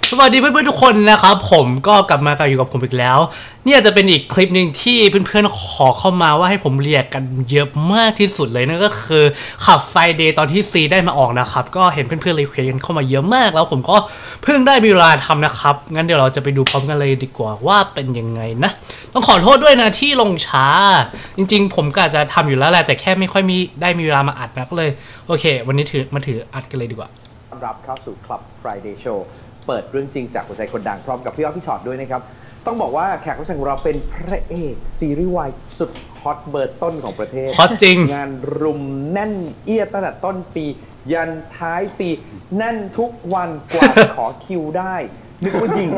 สวัสดีเพื่อนๆทุกคนนะครับผมก็กลับมาอยู่กับผมอีกแล้วเนี่ยจะเป็นอีกคลิปหนึ่งที่เพื่อนๆขอเข้ามาว่าให้ผมเรียกกันเยอะมากที่สุดเลยนั่นก็คือขับไฟเดย์ตอนที่ซีได้มาออกนะครับก็เห็นเพื่อนๆรีเควสกันเข้ามาเยอะมากแล้วผมก็เพิ่งได้มีเวลาทำนะครับงั้นเดี๋ยวเราจะไปดูพร้อมกันเลยดีกว่าว่าเป็นยังไงนะต้องขอโทษด้วยนะที่ลงช้าจริงๆผมก็อาจจะทำอยู่แล้วแหละแต่แค่ไม่ค่อยมีเวลามาอัดนะก็เลยโอเควันนี้ถืออัดกันเลยดีกว่าต้อนรับเข้าสู่ Club Friday Show เปิดเรื่องจริงจากหัวใจคนดังพร้อมกับพี่อ้อพี่ชอตด้วยนะครับต้องบอกว่าแขกรับเชิญของเราเป็นพระเอกซีรีส์วายสุดฮอตเบอร์ต้นของประเทศฮอตจริงงานรุมแน่นเอียดตั้งแต่ต้นปียันท้ายปีแน่นทุกวันกว่าจะขอคิวได้นึกว่ายิง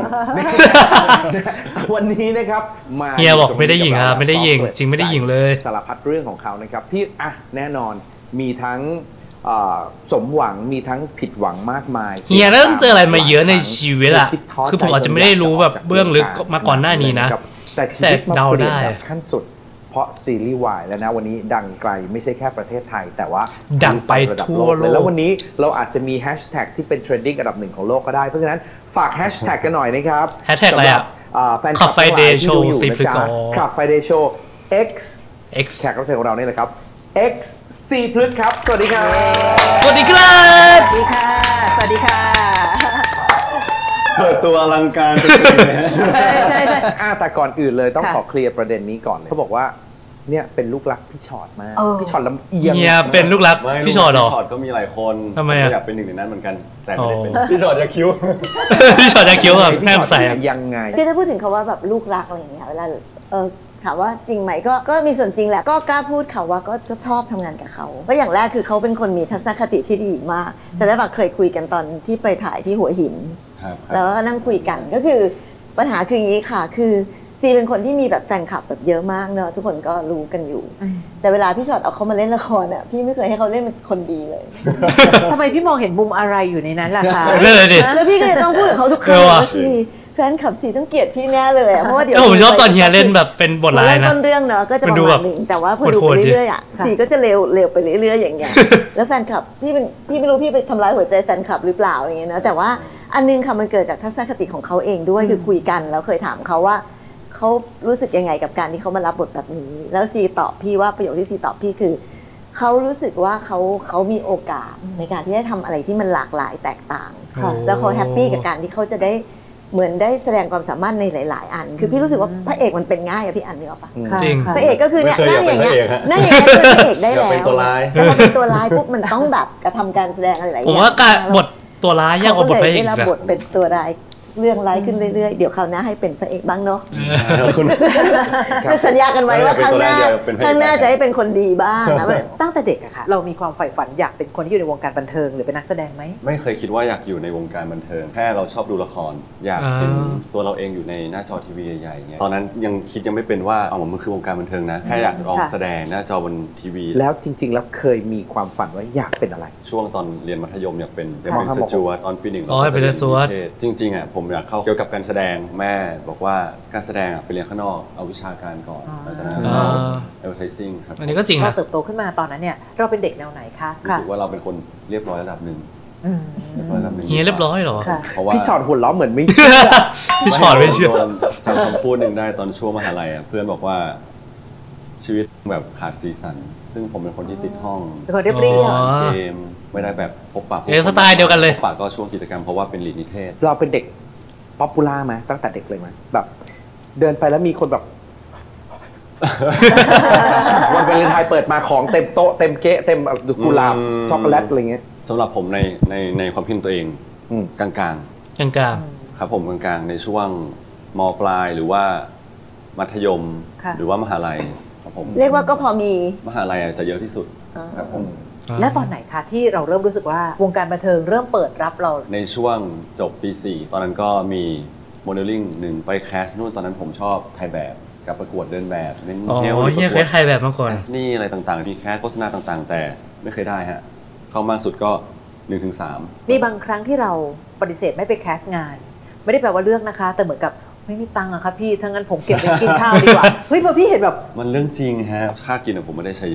วันนี้นะครับมาเฮียบอกไม่ได้ยิงครับไม่ได้ยิงจริงไม่ได้ยิงเลยสารพัดเรื่องของเขานะครับที่แน่นอนมีทั้งสมหวังมีทั้งผิดหวังมากมายเฮียเริ่มเจออะไรมาเยอะในชีวิตอะคือผมอาจจะไม่ได้รู้แบบเบื้องลึกมาก่อนหน้านี้นะแต่ชีวิตเดาได้ขั้นสุดเพราะซีรีส์วายแล้วนะวันนี้ดังไกลไม่ใช่แค่ประเทศไทยแต่ว่าดังไปทั่วโลกแล้ววันนี้เราอาจจะมีแฮชแท็กที่เป็นเทรนดิ้งอันดับหนึ่งของโลกก็ได้เพราะฉะนั้นฝากแฮชแท็กกันหน่อยนะครับแฮชแท็กอะไรอะแฟนคลับ Friday Show ซีพลึกกอ Club Friday Show X แขกรับเชิญของเราเนี่ยแหละครับ X ซีพลึกครับสวัสดีครับสวัสดีครับสวัสดีค่ะสวัสดีค่ะเปิดตัวอลังการใช่แต่ก่อนอื่นเลยต้องขอเคลียร์ประเด็นนี้ก่อนเขาบอกว่าเนี่ยเป็นลูกรักพี่ชอตมากพี่ชอตลำเอียงเนี่ยเป็นลูกรักพี่ชอตหรอพี่ชอตก็มีหลายคนทำไมอยากเป็นหนึ่งในนั้นเหมือนกันแต่ไม่ได้เป็นพี่ชอตจะคิ้วพี่ชอตจะคิ้วแบบแน่ใส่ยังไงคือถ้าพูดถึงคำว่าแบบลูกรักอะไรอย่างเงี้ยเวลาถามว่าจริงไหมก็มีส่วนจริงแหละก็กล้าพูดเขาว่าก็ชอบทำงานกับเขาเพราะอย่างแรกคือเขาเป็นคนมีทัศนคติที่ดีมากฉันได้เคยคุยกันตอนที่ไปถ่ายที่หัวหินแล้วก็นั่งคุยกันก็คือปัญหาคืออย่างนี้ค่ะคือซีเป็นคนที่มีแบบแฟนคลับแบบเยอะมากเนอะทุกคนก็รู้กันอยู่แต่เวลาพี่ชอตเอาเขามาเล่นละครอ่ะพี่ไม่เคยให้เขาเล่นเป็นคนดีเลยทำไมพี่มองเห็นมุมอะไรอยู่ในนั้นล่ะคะแล้วพี่ก็จะต้องพูดกับเขาทุกครั้งว่าซีแฟนคลับซีต้องเกลียดพี่แน่เลยเพราะว่าเดี๋ยวผมชอบตอนเฮียเล่นแบบเป็นบทร้ายนะต้นเรื่องเนอะก็จะประมาณนึงแต่ว่าพอดูไปเรื่อยๆอ่ะซีก็จะเร็วไปเรื่อยๆอย่างเงี้ยแล้วแฟนคลับพี่ไม่รู้พี่ไปทำร้ายหัวใจแฟนคลับหรือเปล่าอย่างเงี้ยนะแต่ว่าอันนึงค่ะมันเกิดจากทัศนคติของเขาเองด้วยคือคุยกันแล้วเคยถามเขาว่าเขารู้สึกยังไงกับการที่เขามารับบทแบบนี้แล้วซีตอบพี่ว่าประโยคที่ซีตอบพี่คือเขารู้สึกว่าเขามีโอกาสในการที่จะทำอะไรที่มันหลากหลายแตกต่างแล้วเขาแฮปปี้กับการที่เขาจะได้เหมือนได้แสดงความสามารถในหลายๆอันคือพี่รู้สึกว่าพระเอกมันเป็นง่ายอะพี่อันนึกออกปะจริงพระเอกก็คือเนี่ยนั่งอย่างเงี้ยเป็นพระเอกได้แล้วเป็นตัวร้ายแต่พอเป็นตัวร้ายปุ๊บมันต้องแบบกระทำการแสดงอะไรหลายอย่างผมว่าการบทตัวร้ายยากกว่าบทพระเอกนะบทเป็นตัวร้ายเรื่องร้ายขึ้นเรื่อยๆเดี๋ยวคราวหน้าให้เป็นพระเอกบ้างเนาะคือสัญญากันไว้ว่าครั้งหน้าจะให้เป็นคนดีบ้างนะตั้งแต่เด็กอะค่ะเรามีความใฝ่ฝันอยากเป็นคนที่อยู่ในวงการบันเทิงหรือเป็นนักแสดงไหมไม่เคยคิดว่าอยากอยู่ในวงการบันเทิงแค่เราชอบดูละครอยากเป็นตัวเราเองอยู่ในหน้าจอทีวีใหญ่ๆเงี้ยตอนนั้นยังไม่เป็นว่ามันคือวงการบันเทิงนะแค่อยากลองแสดงหน้าจอบนทีวีแล้วจริงๆแล้วเคยมีความฝันว่าอยากเป็นอะไรช่วงตอนเรียนมัธยมอยากเป็นสจวตตอนปี 1 เป็นสจวตจริงๆผมอยากเข้าเกี่ยวกับการแสดงแม่บอกว่าการแสดงไปเรียนข้างนอกเอาวิชาการก่อนหลังจากนั้นadvertising ครับอันนี้ก็จริงนะเราเติบโตขึ้นมาตอนนั้นเนี่ยเราเป็นเด็กแนวไหนคะรู้สึกว่าเราเป็นคนเรียบร้อยระดับหนึ่งเฮียเรียบร้อยเหรอเพราะว่าพี่ชอตหัวล้อเหมือนไม่เชื่อพี่ชอตไม่เชื่อจำคำพูดหนึ่งได้ตอนช่วงมหาลัยเพื่อนบอกว่าชีวิตแบบขาดสีสันซึ่งผมเป็นคนที่ติดห้องเป็นคนเรียบเรียบเกมไม่ได้แบบพบปะสไตล์เดียวกันเลยพบปะก็ช่วงกิจกรรมเพราะว่าเป็นลีดนิเทศเราเป็นเด็กป๊อปปูล่าไหมตั้งแต่เด็กเลยไหมแบบเดินไปแล้วมีคนแบบวันวาเลนไทน์เปิดมาของเต็มโต๊ะเต็มเก๊ะเต็มกุหลาบช็อกโกแลตอะไรเงี้ยสำหรับผมในความคิดตัวเองกลางครับผมกลางๆในช่วงม.ปลายหรือว่ามัธยมหรือว่ามหาลัยครับผมเรียกว่าก็พอมีมหาลัยจะเยอะที่สุดครับผมและตอนไหนคะที่เราเริ่มรู้สึกว่าวงการบันเทิงเริ่มเปิดรับเราในช่วงจบปี 4ตอนนั้นก็มีโมเดลลิ่งหนึ่งไปแคสนู่นตอนนั้นผมชอบถ่ายแบบกับประกวดเดินแบบเน้นเฮียเคยถ่ายแบบมาก่อนนี่อะไรต่างๆมีแคสโฆษณาต่างๆแต่ไม่เคยได้ฮะเข้ามากสุดก็ 1-3 มีบางครั้งที่เราปฏิเสธไม่ไปแคสงานไม่ได้แปลว่าเลือกนะคะแต่เหมือนกับไม่มีตังค์อะครับพี่ถ้างั้นผมเก็บไปกินข้าวดีกว่าเฮ้ยพอพี่เห็นแบบมันเรื่องจริงฮะค่ากินของผมไม่ได้ใช้เยอะ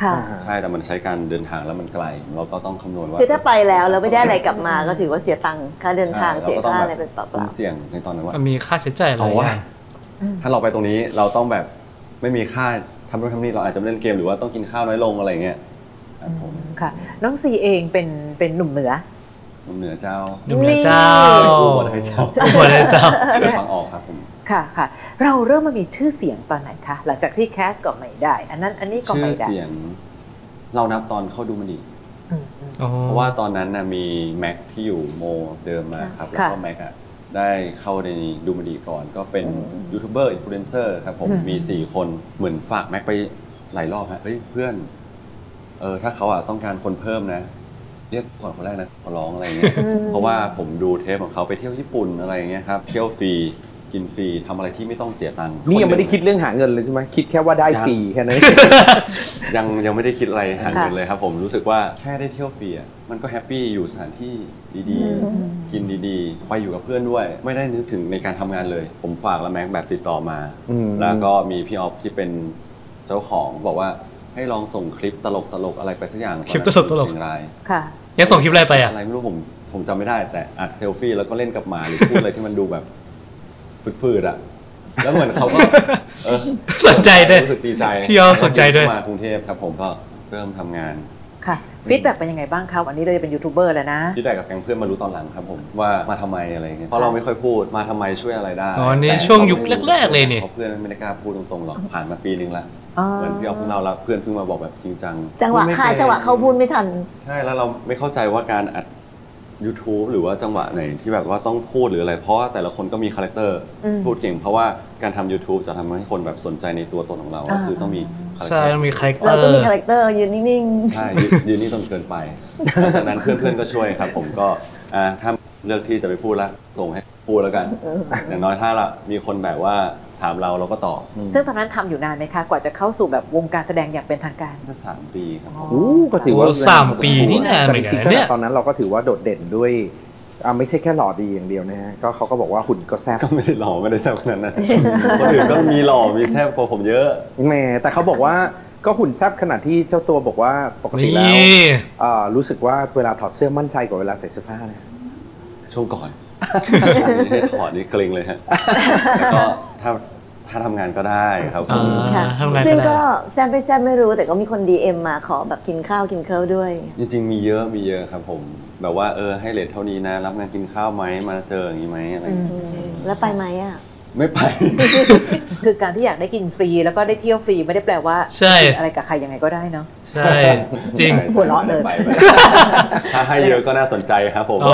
ใช่แต่มันใช้การเดินทางแล้วมันไกลเราก็ต้องคำนวณว่าคือถ้าไปแล้วไม่ได้อะไรกลับมาก็ถือว่าเสียตังค่าเดินทางเสียค่าอะไรเป็นเปล่าๆเสี่ยงในตอนนั้นว่ามีค่าใช้จ่ายอะไรถ้าเราไปตรงนี้เราต้องแบบไม่มีค่าทำนู่นทำนี่เราอาจจะเล่นเกมหรือว่าต้องกินข้าวน้อยลงอะไรเงี้ยค่ะน้องซีเองเป็นหนุ่มเหนือเจ้าอุบลเจ้าอุบลเจ้าฟังออกครับผมค่ะเราเริ่มมามีชื่อเสียงตอนไหนคะหลังจากที่แคสก็ไม่ได้อันนี้ก็ไม่ได้ชื่อเสียงเรานับตอนเข้าดูมันดีเพราะว่าตอนนั้นนะมีแม็กที่อยู่โมเดิมมาครับแล้วก็แม็กได้เข้าในดูมันดีก่อนก็เป็นยูทูบเบอร์อินฟลูเอนเซอร์ครับผมมี4คนเหมือนฝากแม็กไปหลายรอบฮะเฮ้ยเพื่อนถ้าเขาต้องการคนเพิ่มนะเรียกก่อนคนแรกนะขอร้องอะไรเงี้ยเพราะว่าผมดูเทปของเขาไปเที่ยวญี่ปุ่นอะไรเงี้ยครับเที่ยวฟรีกินฟรีทำอะไรที่ไม่ต้องเสียตังค์นี่ยังไม่ได้คิดเรื่องหาเงินเลยใช่ไหมคิดแค่ว่าได้ฟรีแค่นั้นยังไม่ได้คิดอะไรหาเงินเลยครับผมรู้สึกว่าแค่ได้เที่ยวฟรีมันก็แฮปปี้อยู่สถานที่ดีๆกินดีๆไปอยู่กับเพื่อนด้วยไม่ได้นึกถึงในการทำงานเลยผมฝากแล้วแม็กแบบติดต่อมาแล้วก็มีพี่ออฟที่เป็นเจ้าของบอกว่าให้ลองส่งคลิปตลกอะไรไปสักอย่างคลิปตลกค่ะยังส่งคลิปอะไรไปอะไรไม่รู้ผมจำไม่ได้แต่อัดเซลฟี่แล้วก็เล่นกับหมาหรือพูดอะไรที่มันดูแบบฝืดๆแล้วเหมือนเขาก็สนใจด้วยรู้สึกดีใจพี่ออฟสนใจด้วยมากรุงเทพครับผมก็เริ่มทำงานค่ะฟีดแบ็กเป็นยังไงบ้างครับวันนี้เราจะเป็นยูทูบเบอร์แล้วนะฟีดแบ็กกับแก๊งเพื่อนมารู้ตอนหลังครับผมว่ามาทำไมอะไรเงี้ยเพราะเราไม่ค่อยพูดมาทำไมช่วยอะไรได้นี่ช่วงยุคแรกๆเลยนี่เพื่อนไม่ได้กล้าพูดตรงๆหรอกผ่านมาปีนึงละเหมือนพี่ออฟเราแล้วเพื่อนเพิ่งมาบอกแบบจริงจังจังหวะเขาพูดไม่ทันใช่แล้วเราไม่เข้าใจว่าการอัด YouTube หรือว่าจังหวะไหนที่แบบว่าต้องพูดหรืออะไรเพราะว่าแต่ละคนก็มีคาแรคเตอร์พูดเก่งเพราะว่าการทำ YouTube จะทำให้คนแบบสนใจในตัวตนของเราคือต้องมีใช่ต้องมีคาแรคเตอร์เราก็มีคาแรคเตอร์ยืนนิ่งๆใช่ยืนนิ่งจนเกินไปหลังจากนั้นเพื่อนๆก็ช่วยครับผมก็ถ้าเลือกที่จะไปพูดละส่งให้พูดแล้วกันอย่างน้อยถ้าละมีคนแบบว่าถามเราก็ตอบซึ่งตอนนั้นทำอยู่นานไหมคะกว่าจะเข้าสู่แบบวงการแสดงอย่างเป็นทางการก็3 ปีครับก็ถือว่า 3 ปีนี่นานเหมือนกันเนี่ยตอนนั้นเราก็ถือว่าโดดเด่นด้วยไม่ใช่แค่หล่อดีอย่างเดียวนะฮะก็เขาก็บอกว่าหุ่นก็แซ่บก็ไม่ได้หล่อไม่ได้แซ่บขนาดนั้นคนอื่นก็มีหล่อมีแซ่บกว่าผมเยอะแหมแต่เขาบอกว่าก็หุ่นแซ่บขนาดที่เจ้าตัวบอกว่าปกติแล้วรู้สึกว่าเวลาถอดเสื้อมั่นใจกว่าเวลาใส่เสื้อผ้านะช่วงก่อนให้ถอดนี่เกรงเลยฮะแล้วก็ถ้าทำงานก็ได้ครับซึ่งก็แซมไปแซมไม่รู้แต่ก็มีคน DM มาขอแบบกินข้าวด้วยจริงๆมีเยอะครับผมแบบว่าให้เรทเท่านี้นะรับงานกินข้าวไหมมาเจออย่างนี้ไหมอะไรแล้วไปไหมไม่ไปคือการที่อยากได้กินฟรีแล้วก็ได้เที่ยวฟรีไม่ได้แปลว่าอะไรกับใครยังไงก็ได้เนาะใช่จริงหัวเราะเลยถ้าให้เยอะก็น่าสนใจครับผม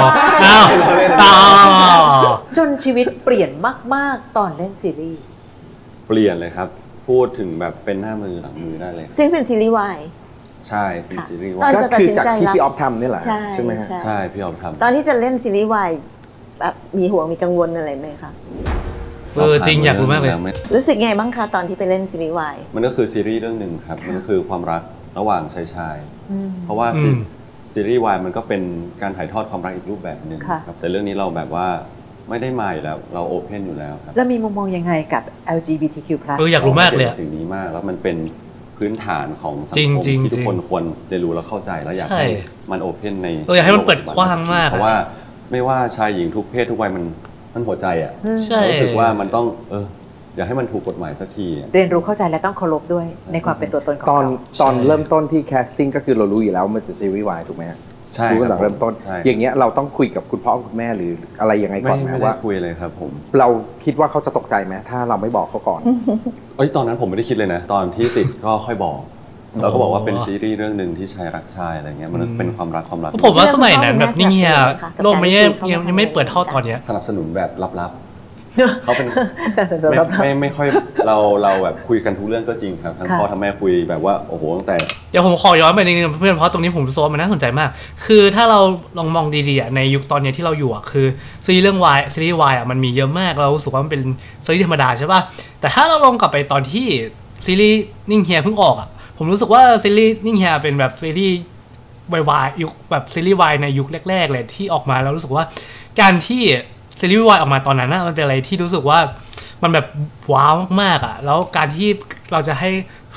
จนชีวิตเปลี่ยนมากๆตอนเล่นซีรีส์เปลี่ยนเลยครับพูดถึงแบบเป็นหน้ามือหลังมือได้เลยซึ่งเป็นซีรีส์วายใช่เป็นซีรีส์วายก็คือจากที่พี่ออฟทำนี่แหละใช่ไหมใช่พี่ออฟทำตอนที่จะเล่นซีรีส์วายแบบมีห่วงมีกังวลอะไรไหมคะจริงอยากรู้มากเลยรู้สึกไงบ้างคะตอนที่ไปเล่นซีรีส์วายมันก็คือซีรีส์เรื่องหนึ่งครับมันก็คือความรักระหว่างชายเพราะว่าซีรีส์วายมันก็เป็นการถ่ายทอดความรักอีกรูปแบบหนึ่งครับแต่เรื่องนี้เราแบบว่าไม่ได้มาอยู่แล้วเราโอเพนอยู่แล้วครับแล้วมีมุมมองยังไงกับ LGBTQ+ อยากรู้มากเลยสิ่งนี้มากแล้วมันเป็นพื้นฐานของสังคมที่ทุกคนควรเรียนรู้และเข้าใจแล้วอยากให้มันโอเพนในอยากให้มันเปิดกว้างมากเพราะว่าไม่ว่าชายหญิงทุกเพศทุกวัยมันหัวใจรู้สึกว่ามันต้องอยากให้มันถูกกฎหมายสักทีเรียนรู้เข้าใจและต้องเคารพด้วยในความเป็นตัวตนของเราตอนเริ่มต้นที่แคสติ้งก็คือเรารู้อยู่แล้วมันเป็นซีรีส์วายถูกไหมใช่รู้ตั้งแต่เริ่มต้นอย่างเงี้ยเราต้องคุยกับคุณพ่อคุณแม่หรืออะไรยังไงก่อนไหมว่าคุยเลยครับผมเราคิดว่าเขาจะตกใจไหมถ้าเราไม่บอกเขาก่อนตอนนั้นผมไม่ได้คิดเลยนะตอนที่ติดก็ค่อยบอกเราก็บอกว่าเป็นซีรีส์เรื่องหนึ่งที่ชายรักชายอะไรเงี้ยมันเป็นความรักผมว่าสมัยนั้นแบบนี่โลกยังไม่เปิดเท่าตอนเนี้ยสนับสนุนแบบลับๆเขาเป็นไม่ค่อยเราแบบคุยกันทุกเรื่องก็จริงครับทั้งพ่อทั้งแม่คุยแบบว่าโอ้โหตั้งแต่เดี๋ยวผมขอย้อนไปนิดนึงเพื่อนเพราะตรงนี้ผมรู้สึกว่ามันน่าสนใจมากคือถ้าเราลองมองดีๆในยุคตอนนี้ที่เราอยู่คือซีรีส์เรื่องวายซีรีส์วายมันมีเยอะมากเรารู้สึกว่ามันเป็นซีรีส์ธรรมดาใช่ป่ะแต่ถ้าเราลองกลับไปตอนที่ซีรีส์นิ่งเฮียเพิ่งออกผมรู้สึกว่าซีรีส์นิ่งเฮียเป็นแบบซีรีส์วายยุคแบบซีรีส์วายในยุคแรกๆเลยที่ออกมาแล้วรู้สึกว่าการที่ซีรีส์วายออกมาตอนนั้นมันเป็นอะไรที่รู้สึกว่ามันแบบว้าวมากๆแล้วการที่เราจะให้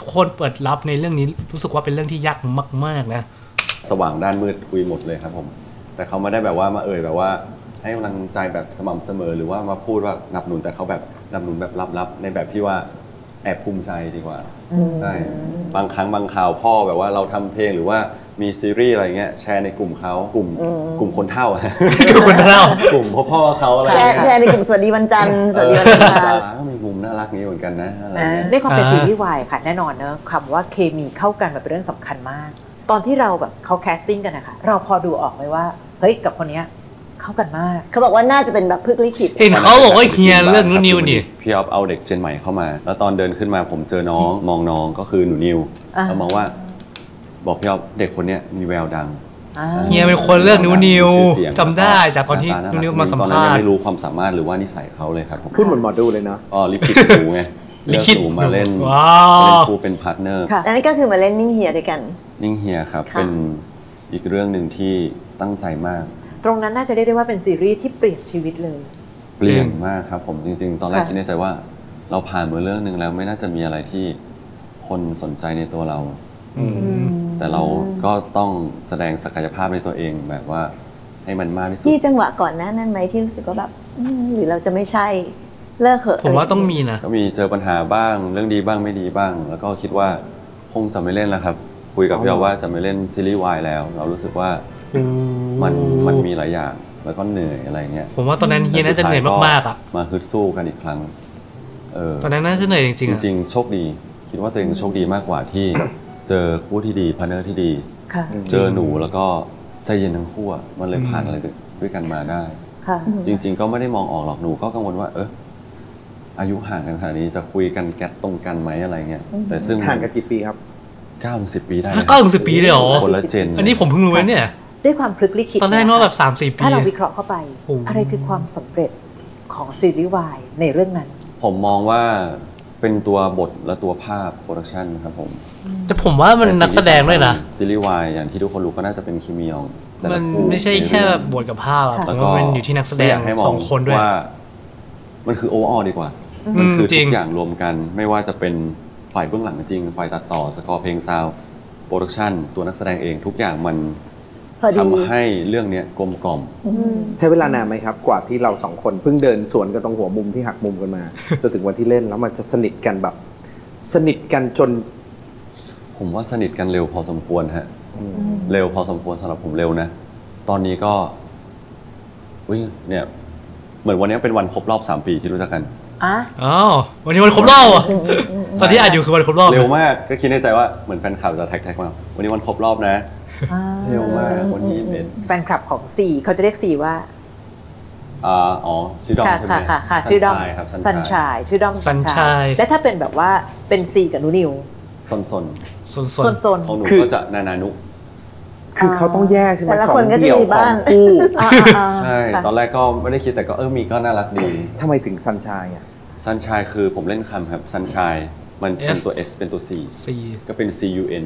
ทุกคนเปิดรับในเรื่องนี้รู้สึกว่าเป็นเรื่องที่ยากมากๆนะสว่างด้านมืดคุยหมดเลยครับผมแต่เขาไม่ได้แบบว่ามาแบบว่าให้กำลังใจแบบสม่ำเสมอหรือว่ามาพูดว่าหนับหนุนแต่เขาแบบหนับหนุนแบบลับๆในแบบที่ว่าแอบภูมิใจดีกว่าใช่บางครั้งบางข่าวพ่อแบบว่าเราทำเพลงหรือว่ามีซีรีส์อะไรเงี้ยแชร์ในกลุ่มเขากลุ่มคนเฒ่ากลุ่มพ่อเขาอะไรแชร์ในกลุ่มสวัสดีวันจันทร์สวัสดีวันจันทร์ก็มีมุมน่ารักนี้เหมือนกันนะอะไรเงี้ยในความเป็นซีรีส์วายค่ะแน่นอนเนอะคำว่าเคมีเข้ากันแบบเป็นเรื่องสำคัญมากตอนที่เราแบบเขาแคสติ้งกันนะคะเราพอดูออกไหมว่าเฮ้ยกับคนนี้เข้ากันมากเขาบอกว่าน่าจะเป็นแบบพึกลิขิตเห็นเขาบอกว่าเฮียเรื่องนูนิวนี่พี่อ๊อฟเอาเด็กเจนใหม่เข้ามาแล้วตอนเดินขึ้นมาผมเจอน้องมองน้องก็คือหนูนิวเรามองว่าบอกพี่อ๊อฟเด็กคนนี้มีแววดังเฮียเป็นคนเลือกนูนิวจำได้จากตอนที่นูนิวมาสัมภาษณ์ตอนนั้นยังไม่รู้ความสามารถหรือว่านิสัยเขาเลยครับพูดเหมือนหมอดูเลยเนาะลิขิตหนูไงลิขิตหนูมาเล่นคู่เป็นพาร์ทเนอร์และนี่ก็คือมาเล่นนิ่งเฮียด้วยกันนิ่งเฮียครับเป็นอีกเรื่องหนึ่งที่ตั้งใจมากตรงนั้นน่าจะเรียกได้ว่าเป็นซีรีส์ที่เปลี่ยนชีวิตเลยเปลี่ยนมากครับผมจริงๆตอนแรกคิดในใจว่าเราผ่านมาเรื่องนึงแล้วไม่น่าจะมีอะไรที่คนสนใจในตัวเราแต่เราก็ต้องแสดงศักยภาพในตัวเองแบบว่าให้มันมากที่สุดที่จังหวะก่อนหน้านั้นไหมที่รู้สึกว่าแบบหรือเราจะไม่ใช่เลิกเหอะผมว่าต้องมีนะก็มีเจอปัญหาบ้างเรื่องดีบ้างไม่ดีบ้างแล้วก็คิดว่าคงจะไม่เล่นแล้วครับคุยกับพี่อ๊อฟว่าจะไม่เล่นซีรีส์วายแล้วเรารู้สึกว่ามันมีหลายอย่างแล้วก็เหนื่อยอะไรเงี้ยผมว่าตอนนั้นเฮียน่าจะเหนื่อยมากๆอ่ะมาฮึดสู้กันอีกครั้งตอนนั้นน่าจะเหนื่อยจริงๆจริงๆโชคดีคิดว่าตัวเองโชคดีมากกว่าที่เจอคู่ที่ดีพาร์ทเนอร์ที่ดีเจอหนูแล้วก็ใจเย็นทั้งคู่มันเลยผ่านอะไรด้วยกันมาได้จริงๆก็ไม่ได้มองออกหรอกหนูก็กังวลว่าอายุห่างกันขนาดนี้จะคุยกันแก๊ตตรงกันไหมอะไรเงี้ยแต่ซึ่งห่างกันกี่ปีครับ 9-10 ปีได้ 9-10 ปีเลยเหรอคนละเจนอันนี้ผมเพิ่งรู้เนี่ยด้วยความพลึกลิขิตตอนแรกนึกว่าแบบ 3-4 ปีถ้าเราวิเคราะห์เข้าไปอะไรคือความสำเร็จของซีรีส์วายในเรื่องนั้นผมมองว่าเป็นตัวบทและตัวภาพโปรดักชันครับผมแต่ผมว่ามันนักแสดงด้วยนะซีรีส์วายอย่างที่ทุกคนรู้ก็น่าจะเป็นคิมยองมันไม่ใช่แค่บทกับภาพแต่ว่ามันอยู่ที่นักแสดง2 คนด้วยว่ามันคือโอเวอร์ออลดีกว่ามันคือทุกอย่างรวมกันไม่ว่าจะเป็นฝ่ายเบื้องหลังจริงฝ่ายตัดต่อสกอร์เพลงซาวด์โปรดักชันตัวนักแสดงเองทุกอย่างมันทำให้เรื่องนี้กลมกล่อมใช้เวลานานไหมครับกว่าที่เรา2 คนเพิ่งเดินสวนกันตรงหัวมุมที่หักมุมกันมาจนถึงวันที่เล่นแล้วมันจะสนิทกันแบบสนิทกันจนผมว่าสนิทกันเร็วพอสมควรฮะเร็วพอสมควรสำหรับผมเร็วนะตอนนี้ก็เนี่ยเหมือนวันนี้เป็นวันครบรอบ3 ปีที่รู้จักกันอ๋อวันนี้วันครบรอบตอนที่อ่านอยู่คือวันครบรอบเร็วมากก็คิดในใจว่าเหมือนแฟนคลับจะแท็กมาวันนี้วันครบรอบนะเร็วมากวันนี้เป็นแฟนคลับของ4เขาจะเรียก4ว่าชื่อดอมใช่ไหมค่ะชื่อดอมซันชายชื่อดอมซันชายและถ้าเป็นแบบว่าเป็น4กับนูนิวซนของหนูก็จะนานุคือเขาต้องแยกใช่ไหมแต่ละคนก็จะมีบ้างใช่ตอนแรกก็ไม่ได้คิดแต่ก็มีก็น่ารักดีทำไมถึงซันชายซันชายคือผมเล่นคำครับซันชายมันเป็นตัว S เป็นตัว C ก็เป็น CUN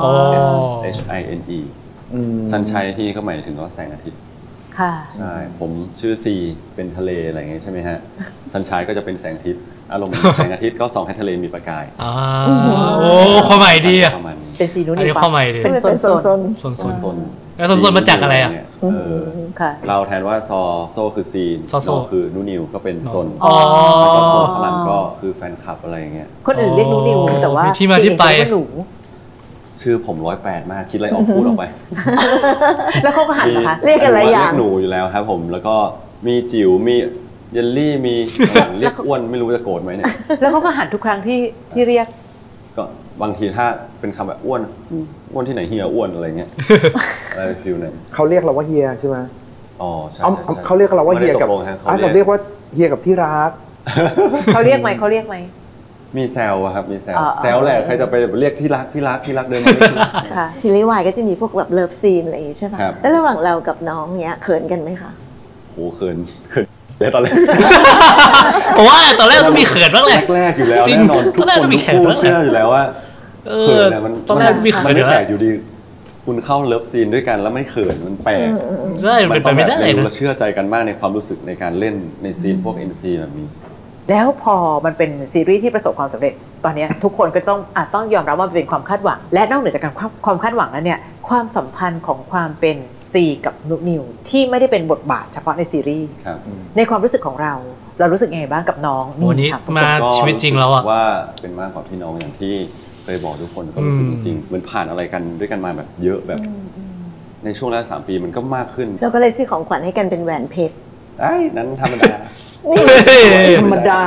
SHINE ซันชายที่นี่ก็หมายถึงว่าแสงอาทิตย์ใช่ผมชื่อ C เป็นทะเลอะไรอย่างเงี้ยใช่ไหมฮะซันชายก็จะเป็นแสงอาทิตย์อารมณ์แสงอาทิตย์ก็ส่องให้ทะเลมีประกายโอ้ข้อใหม่ดีอ่ะเป็นสีนู้นอันนี้ข้อใหม่ดีเป็นโซนแล้วโซนมาจากอะไรอ่ะเราแทนว่าโซคือซีโซคือนูนิวก็เป็นโซนแล้วก็โซนข้างหลังก็คือแฟนคลับอะไรอย่างเงี้ยคนอื่นเรียกนูนิวแต่ว่าที่มาที่ไปชื่อผม108มากคิดอะไรออกพูดออกไปแล้วเขาก็หันนะคะเรียกอะไรอย่างหนูอยู่แล้วครับผมแล้วก็มีจิ๋วมีเยลลี่มีเรียกอ้วนไม่รู้จะโกรธไหมเนี่ยแล้วเขาก็หันทุกครั้งที่เรียกก็บางทีถ้าเป็นคำแบบอ้วนที่ไหนเฮียอ้วนอะไรเงี้ยอะไรฟิลนั้นเขาเรียกเราว่าเฮียใช่ไหมอ๋อใช่เขาเรียกเราว่าเฮียกับเขาเรียกว่าเฮียกับที่รักเขาเรียกไหมมีแซวครับมีแซวแหละใครจะไปเรียกที่รักเดินมาซีรีส์วายก็จะมีพวกแบบเลิฟซีนอะไรอย่างนี้ใช่ไหมแล้วระหว่างเรากับน้องเนี้ยเขินกันไหมคะโหเขินเลยตอนแรกผมว่าตอนแรกต้องมีเขินบ้างแหละแรกอยู่แล้วแน่นอนทุกคนทุกคู่เชื่ออยู่แล้วว่าเขินเนี่ยมันตอนแรกมีเขินไม่แปลกอยู่ดีคุณเข้าเลิฟซีนด้วยกันแล้วไม่เขินมันแปลกใช่มันเป็นไปไม่ได้เราเชื่อใจกันมากในความรู้สึกในการเล่นในซีนพวก NC แบบนี้แล้วพอมันเป็นซีรีส์ที่ประสบความสำเร็จตอนนี้ทุกคนก็ต้องยอมรับว่ามันเป็นความคาดหวังและนอกเหนือจากการความคาดหวังแล้วเนี่ยความสัมพันธ์ของความเป็นซีกับนุนิวที่ไม่ได้เป็นบทบาทเฉพาะในซีรีส์ในความรู้สึกของเรารู้สึกยังไงบ้างกับน้องวันนี้มาชีวิตจริงแล้วอะว่าเป็นมากกว่าพี่น้องอย่างที่เคยบอกทุกคนก็รู้สึกจริงๆมันผ่านอะไรกันด้วยกันมาแบบเยอะแบบในช่วงแรก3 ปีมันก็มากขึ้นเราก็เลยซื้อของขวัญให้กันเป็นแหวนเพชรไอ้นั้นธรรมดาธรรมดา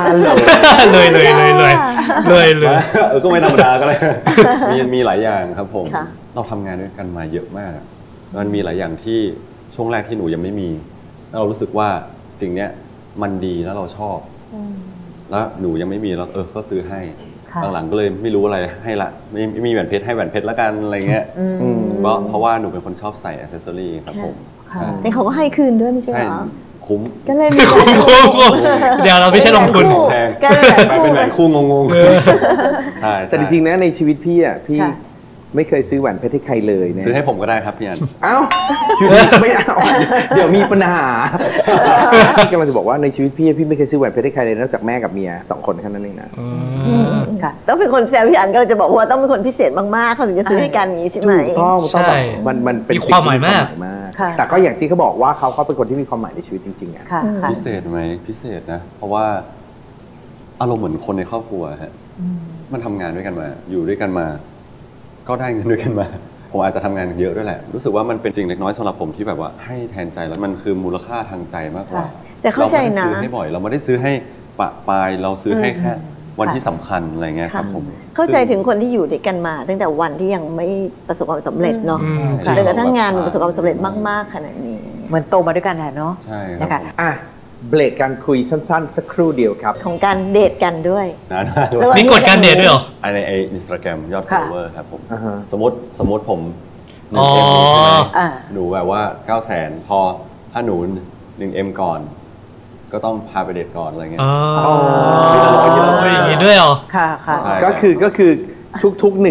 เลยก็ไม่ธรรมดาก็เลยมีหลายอย่างครับผมเราทำงานด้วยกันมาเยอะมากมันมีหลายอย่างที่ช่วงแรกที่หนูยังไม่มีเรารู้สึกว่าสิ่งเนี้ยมันดีแล้วเราชอบแล้วหนูยังไม่มีแล้วก็ซื้อให้หลังๆก็เลยไม่รู้อะไรให้ละไม่มีแหวนเพชรให้แหวนเพชรละกันอะไรเงี้ยเพราะว่าหนูเป็นคนชอบใส่อ c เซสซอรี่ครับผมแต่เขาก็ให้คืนด้วยไม่ใช่เหรอคุ้มก็เลยคุ้มเดี๋ยวเราไม่ใช่ลงทุนแพงไปเป็นแหวนคู่งงๆใช่แต่จริงๆนะในชีวิตพี่อ่ะพี่ไม่เคยซื้อแหวนเพชรให้ใครเลยนะซื้อให้ผมก็ได้ครับพี่อันเอ้าไม่เอาเดี๋ยวมีปัญหาพี่กำลังจะบอกว่าในชีวิตพี่ไม่เคยซื้อแหวนเพชรให้ใครเลยนอกจากแม่กับเมีย2 คนแค่นั้นเองนะต้องเป็นคนแซวพี่อันก็จะบอกว่าต้องเป็นคนพิเศษมากๆเขาถึงจะซื้อให้กันอย่างนี้ใช่ไหมต้องมันเป็นความหมายมากแต่ก็อย่างที่เขาบอกว่าเขาเป็นคนที่มีความหมายในชีวิตจริงๆอ่ะพิเศษไหมพิเศษนะเพราะว่าอารมณ์เหมือนคนในครอบครัวฮะมันทำงานด้วยกันมาอยู่ด้วยกันมาก็ได้เงินด้วยกันมาผมอาจจะทำงานเยอะด้วยแหละรู้สึกว่ามันเป็นสิ่งเล็กน้อยสำหรับผมที่แบบว่าให้แทนใจแล้วมันคือมูลค่าทางใจมากกว่าแต่เข้าใจนะเราไม่ได้ซื้อให้บ่อยเราไม่ได้ซื้อให้ปะปายเราซื้อให้แค่วันที่สำคัญอะไรเงี้ยครับผมเข้าใจถึงคนที่อยู่ด้วยกันมาตั้งแต่วันที่ยังไม่ประสบความสำเร็จเนาะจนกระทั่งงานประสบความสำเร็จมากๆขนาดนี้เหมือนโตมาด้วยกันแหละเนาะใช่ครับเบรกการคุยสั้นๆสักครู่เดียวครับของการเดทกันด้วยนี่กดการเดทด้วยเหรอในInstagram ยอด follower ครับผมสมมติผมหนูแบบว่า900,000พอถ้าหนู 1M ก่อนก็ต้องพาไปเดทก่อนอะไรเงี้ยอย่างนี้ด้วยเหรอค่ะก็คือทุก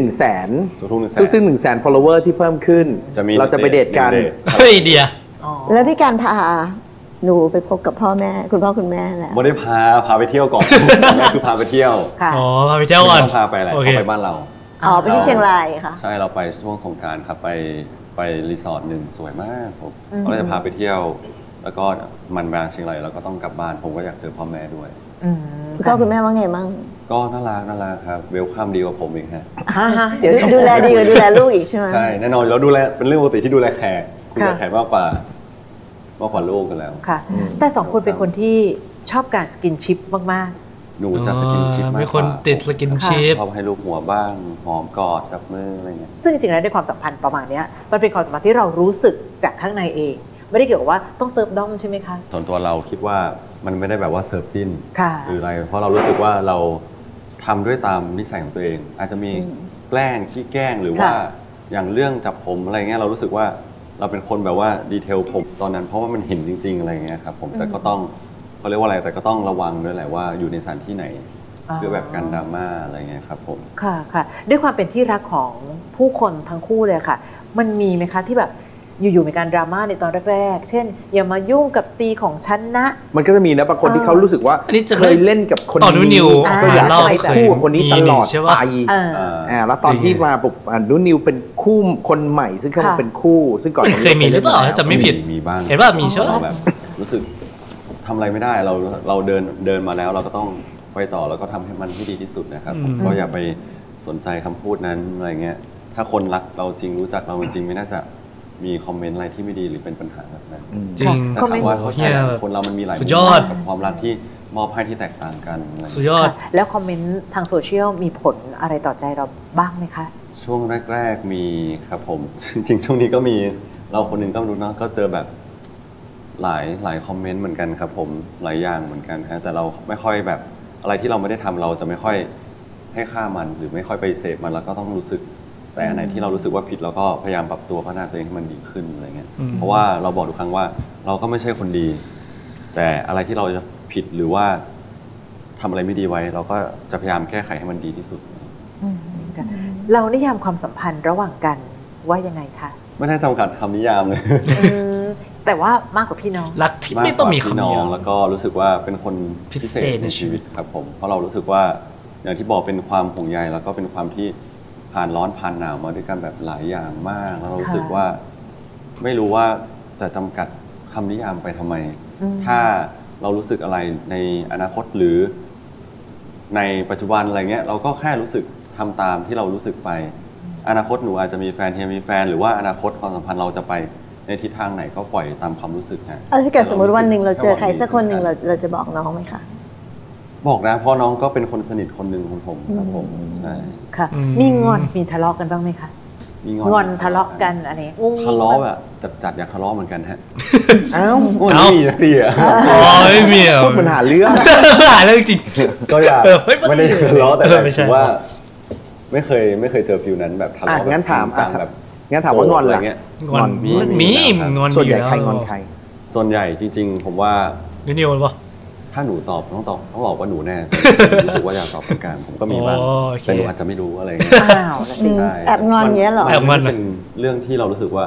100,000 100,000 follower ที่เพิ่มขึ้นเราจะไปเดทกันเฮ้ยเดียแล้วพี่การพาหนูไปพบกับพ่อแม่คุณพ่อคุณแม่แหละไม่ได้พาไปเที่ยวก่อนแม่คือพาไปเที่ยวอ๋อพาไปเที่ยวก่อนพาไปอะไรเขาไปบ้านเราไปที่เชียงรายค่ะใช่เราไปช่วงสงกรานต์ครับไปรีสอร์ทหนึ่งสวยมากผมเราจะพาไปเที่ยวแล้วก็มันมาเชียงรายเราก็ต้องกลับบ้านผมก็อยากเจอพ่อแม่ด้วยคุณพ่อคุณแม่ว่าไงมั่งก็น่ารักครับเวลคัมดีกว่าผมอีกฮะเดี๋ยวดูแลดีกว่าดูแลลูกอีกใช่ไหมใช่แน่นอนเราดูแลเป็นเรื่องปกติที่ดูแลแขกคุยกับแขกมากกว่าลูกกันแล้วค่ะแต่2 คนเป็นคนที่ชอบการสกินชิปมากๆหนูจะสกินชิปมากกว่าเป็นคนติดสกินชิปชอบให้ลูกหัวบ้างหอมกอดจับมืออะไรเงี้ยซึ่งจริงๆแล้วในความสัมพันธ์ประมาณนี้มันเป็นความสัมพันธ์ที่เรารู้สึกจากข้างในเองไม่ได้เกี่ยวกับว่าต้องเซิร์ฟด้อมใช่ไหมคะส่วนตัวเราคิดว่ามันไม่ได้แบบว่าเซิร์ฟจิ้นหรืออะไรเพราะเรารู้สึกว่าเราทำด้วยตามนิสัยของตัวเองอาจจะมีแกล้งขี้แกล้งหรือว่าอย่างเรื่องจับผมอะไรเงี้ยเรารู้สึกว่าเราเป็นคนแบบว่าดีเทลผมตอนนั้นเพราะว่ามันเห็นจริงๆอะไรเงี้ยครับผมแต่ก็ต้องเขาเรียกว่าอะไรแต่ก็ต้องระวังด้วยแหละว่าอยู่ในสถานที่ไหนเพื่อแบบการดราม่าอะไรเงี้ยครับผมค่ะด้วยความเป็นที่รักของผู้คนทั้งคู่เลยค่ะมันมีไหมคะที่แบบอยู่ๆมีการดราม่าในตอนแรกๆเช่นอย่ามายุ่งกับซีของฉันนะมันก็จะมีนะบางคนที่เขารู้สึกว่าเคยเล่นกับคนนี้ก็อยากจะไปคู่คนนี้ตลอดไปแล้วตอนที่มาปุ๊บนุ่นนิวเป็นคู่คนใหม่ซึ่งเขาเป็นคู่ซึ่งก่อนเคยมีหรือเปล่าจะไม่ผิดมีบ้างเห็นว่ามีใช่ไหมแบบรู้สึกทำอะไรไม่ได้เราเดินมาแล้วเราก็ต้องไปต่อแล้วก็ทำให้มันที่ดีที่สุดนะครับก็อย่าไปสนใจคำพูดนั้นอะไรเงี้ยถ้าคนรักเราจริงรู้จักเราจริงไม่น่าจะมีคอมเมนต์อะไรที่ไม่ดีหรือเป็นปัญหาแบบนั้นจริงแต่ถามว่าเขาคนเรามันมีหลายมุมกับความรักที่มอบให้ที่แตกต่างกันสุดยอดแล้วคอมเมนต์ทางโซเชียลมีผลอะไรต่อใจเราบ้างไหมคะช่วงแรกๆมีครับผมจริงๆช่วงนี้ก็มีเราคนหนึ่งก็รู้นะก็เจอแบบหลายคอมเมนต์เหมือนกันครับผมหลายอย่างเหมือนกันฮะแต่เราไม่ค่อยแบบอะไรที่เราไม่ได้ทำเราจะไม่ค่อยให้ค่ามันหรือไม่ค่อยไปเสพมันแล้วก็ต้องรู้สึกแต่อันไหนที่เรารู้สึกว่าผิดเราก็พยายามปรับตัวพัฒนาตัวเองให้มันดีขึ้นอะไรเงี้ยเพราะว่าเราบอกทุกครั้งว่าเราก็ไม่ใช่คนดีแต่อะไรที่เราจะผิดหรือว่าทำอะไรไม่ดีไว้เราก็จะพยายามแก้ไขให้มันดีที่สุดเรานิยามความสัมพันธ์ระหว่างกันว่ายังไงคะไม่ได้จำกัดคำนิยามเลยแต่ว่ามากกว่าพี่น้องรักที่ไม่ต้องมีคำเดียวแล้วก็รู้สึกว่าเป็นคนพิเศษในชีวิตครับผมเพราะเรารู้สึกว่าอย่างที่บอกเป็นความห่วงใยแล้วก็เป็นความที่ผ่านร้อนผ่านหนาวมาด้วยกันแบบหลายอย่างมากแล้วเรารู้สึกว่าไม่รู้ว่าจะจำกัดคำนิยามไปทำไมถ้าเรารู้สึกอะไรในอนาคตหรือในปัจจุบันอะไรเงี้ยเราก็แค่รู้สึกทำตามที่เรารู้สึกไปอนาคตหนูอาจจะมีแฟนเฮียมีแฟนหรือว่าอนาคตความสัมพันธ์เราจะไปในทิศทางไหนก็ปล่อยตามความรู้สึกฮะถ้าเกิดสมมติวันหนึ่งเราเจอใครสักคนหนึ่งเราจะบอกน้องไหมคะบอกนะเพราะน้องก็เป็นคนสนิทคนหนึ่งของผมครับผมใช่ค่ะมีงอนมีทะเลาะกันบ้างไหมคะมีงอนทะเลาะกันอะไรทะเลาะแบบจัดอยากทะเลาะเหมือนกันฮะอ้าวไม่มีนะพี่อะไม่มีพูดปัญหาเรื่องหาเรื่องจริงก็อยากไม่ได้ทะเลาะแต่ถือว่าไม่เคยเจอฟิลนั้นแบบทะเลาะงั้นถามจังแบบงั้นถามว่างอนอะไรเงี้ยงอนมีงอนส่วนใหญ่ใครงอนใครส่วนใหญ่จริงๆผมว่านิวหรือเปล่าถ้าหนูตอบต้องบอกว่าหนูแน่รู้สึกว่าอยากตอบเป็นการผมก็มีบ้างแต่หนูอาจจะไม่รู้อะไรเงี้ยแอบงอนเงี้ยหรอมันเป็นเรื่องที่เรารู้สึกว่า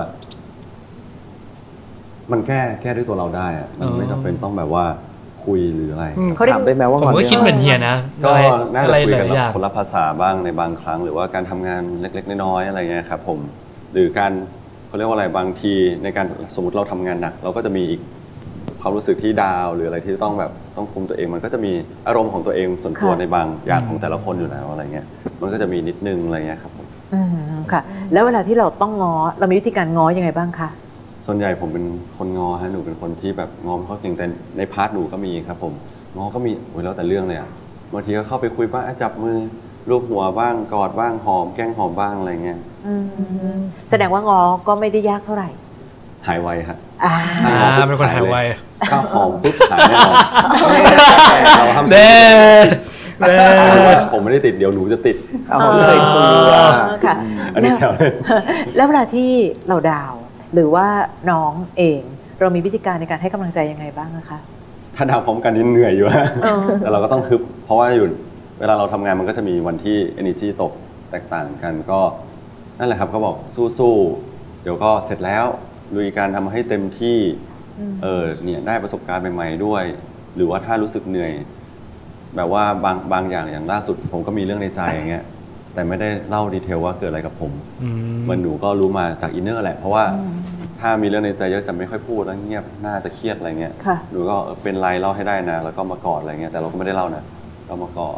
มันแก้ด้วยตัวเราได้อะมันไม่จำเป็นต้องแบบว่าคุยหรืออะไรเขาถามได้ไหมว่าผมก็คิดเหมือนเฮียนะก็น่าจะคุยกันคนละภาษาบ้างในบางครั้งหรือว่าการทำงานเล็กๆน้อยๆอะไรเงี้ยครับผมหรือการเขาเรียกว่าอะไรบางทีในการสมมติเราทำงานหนักเราก็จะมีอีกความรู้สึกที่ดาวหรืออะไรที่ต้องคุมตัวเองมันก็จะมีอารมณ์ของตัวเองส่วนตัวในบางอย่างของแต่ละคนอยู่แล้วอะไรเงี้ยมันก็จะมีนิดนึงอะไรเงี้ยครับผมค่ะแล้วเวลาที่เราต้องง้อเรามีวิธีการง้อยังไงบ้างคะส่วนใหญ่ผมเป็นคนง้อฮะหนูเป็นคนที่แบบง้อไม่ค่อยเก่งแต่ในพาร์ทหนูก็มีครับผมง้อก็มีแล้วแต่เรื่องเลยอ่ะบางทีก็เข้าไปคุยบ้างจับมือลูบหัวบ้างกอดบ้างหอมแกล้งหอมบ้างอะไรเงี้ยแสดงว่าง้อก็ไม่ได้ยากเท่าไหร่หายไวครับเป็นคนหายไวถ้าหอมปุ๊บหายแน่นอนเราทำผมไม่ได้ติดเดี๋ยวหนูจะติดเลยค่ะอันนี้แซวเลยแล้วเวลาที่เราดาวหรือว่าน้องเองเรามีวิธีการในการให้กำลังใจยังไงบ้างนะคะถ้าดาวพร้อมกันนี่เหนื่อยอยู่แต่เราก็ต้องฮึบเพราะว่าอยู่เวลาเราทำงานมันก็จะมีวันที่ energy ตกแตกต่างกันก็นั่นแหละครับก็บอกสู้ๆเดี๋ยวก็เสร็จแล้วลุยการทำให้เต็มที่เนี่ยได้ประสบการณ์ใหม่ๆด้วยหรือว่าถ้ารู้สึกเหนื่อยแบบว่าบางอย่างล่าสุดผมก็มีเรื่องในใจอย่างเงี้ยแต่ไม่ได้เล่าดีเทลว่าเกิดอะไรกับผมมันหนูก็รู้มาจากอินเนอร์แหละเพราะว่าถ้ามีเรื่องในใจเยอะจะไม่ค่อยพูดแล้วเงียบน่าจะเครียดอะไรเงี้ยหนูก็เป็นไรเล่าให้ได้นะแล้วก็มากอดอะไรเงี้ยแต่เราก็ไม่ได้เล่านะเรามากอด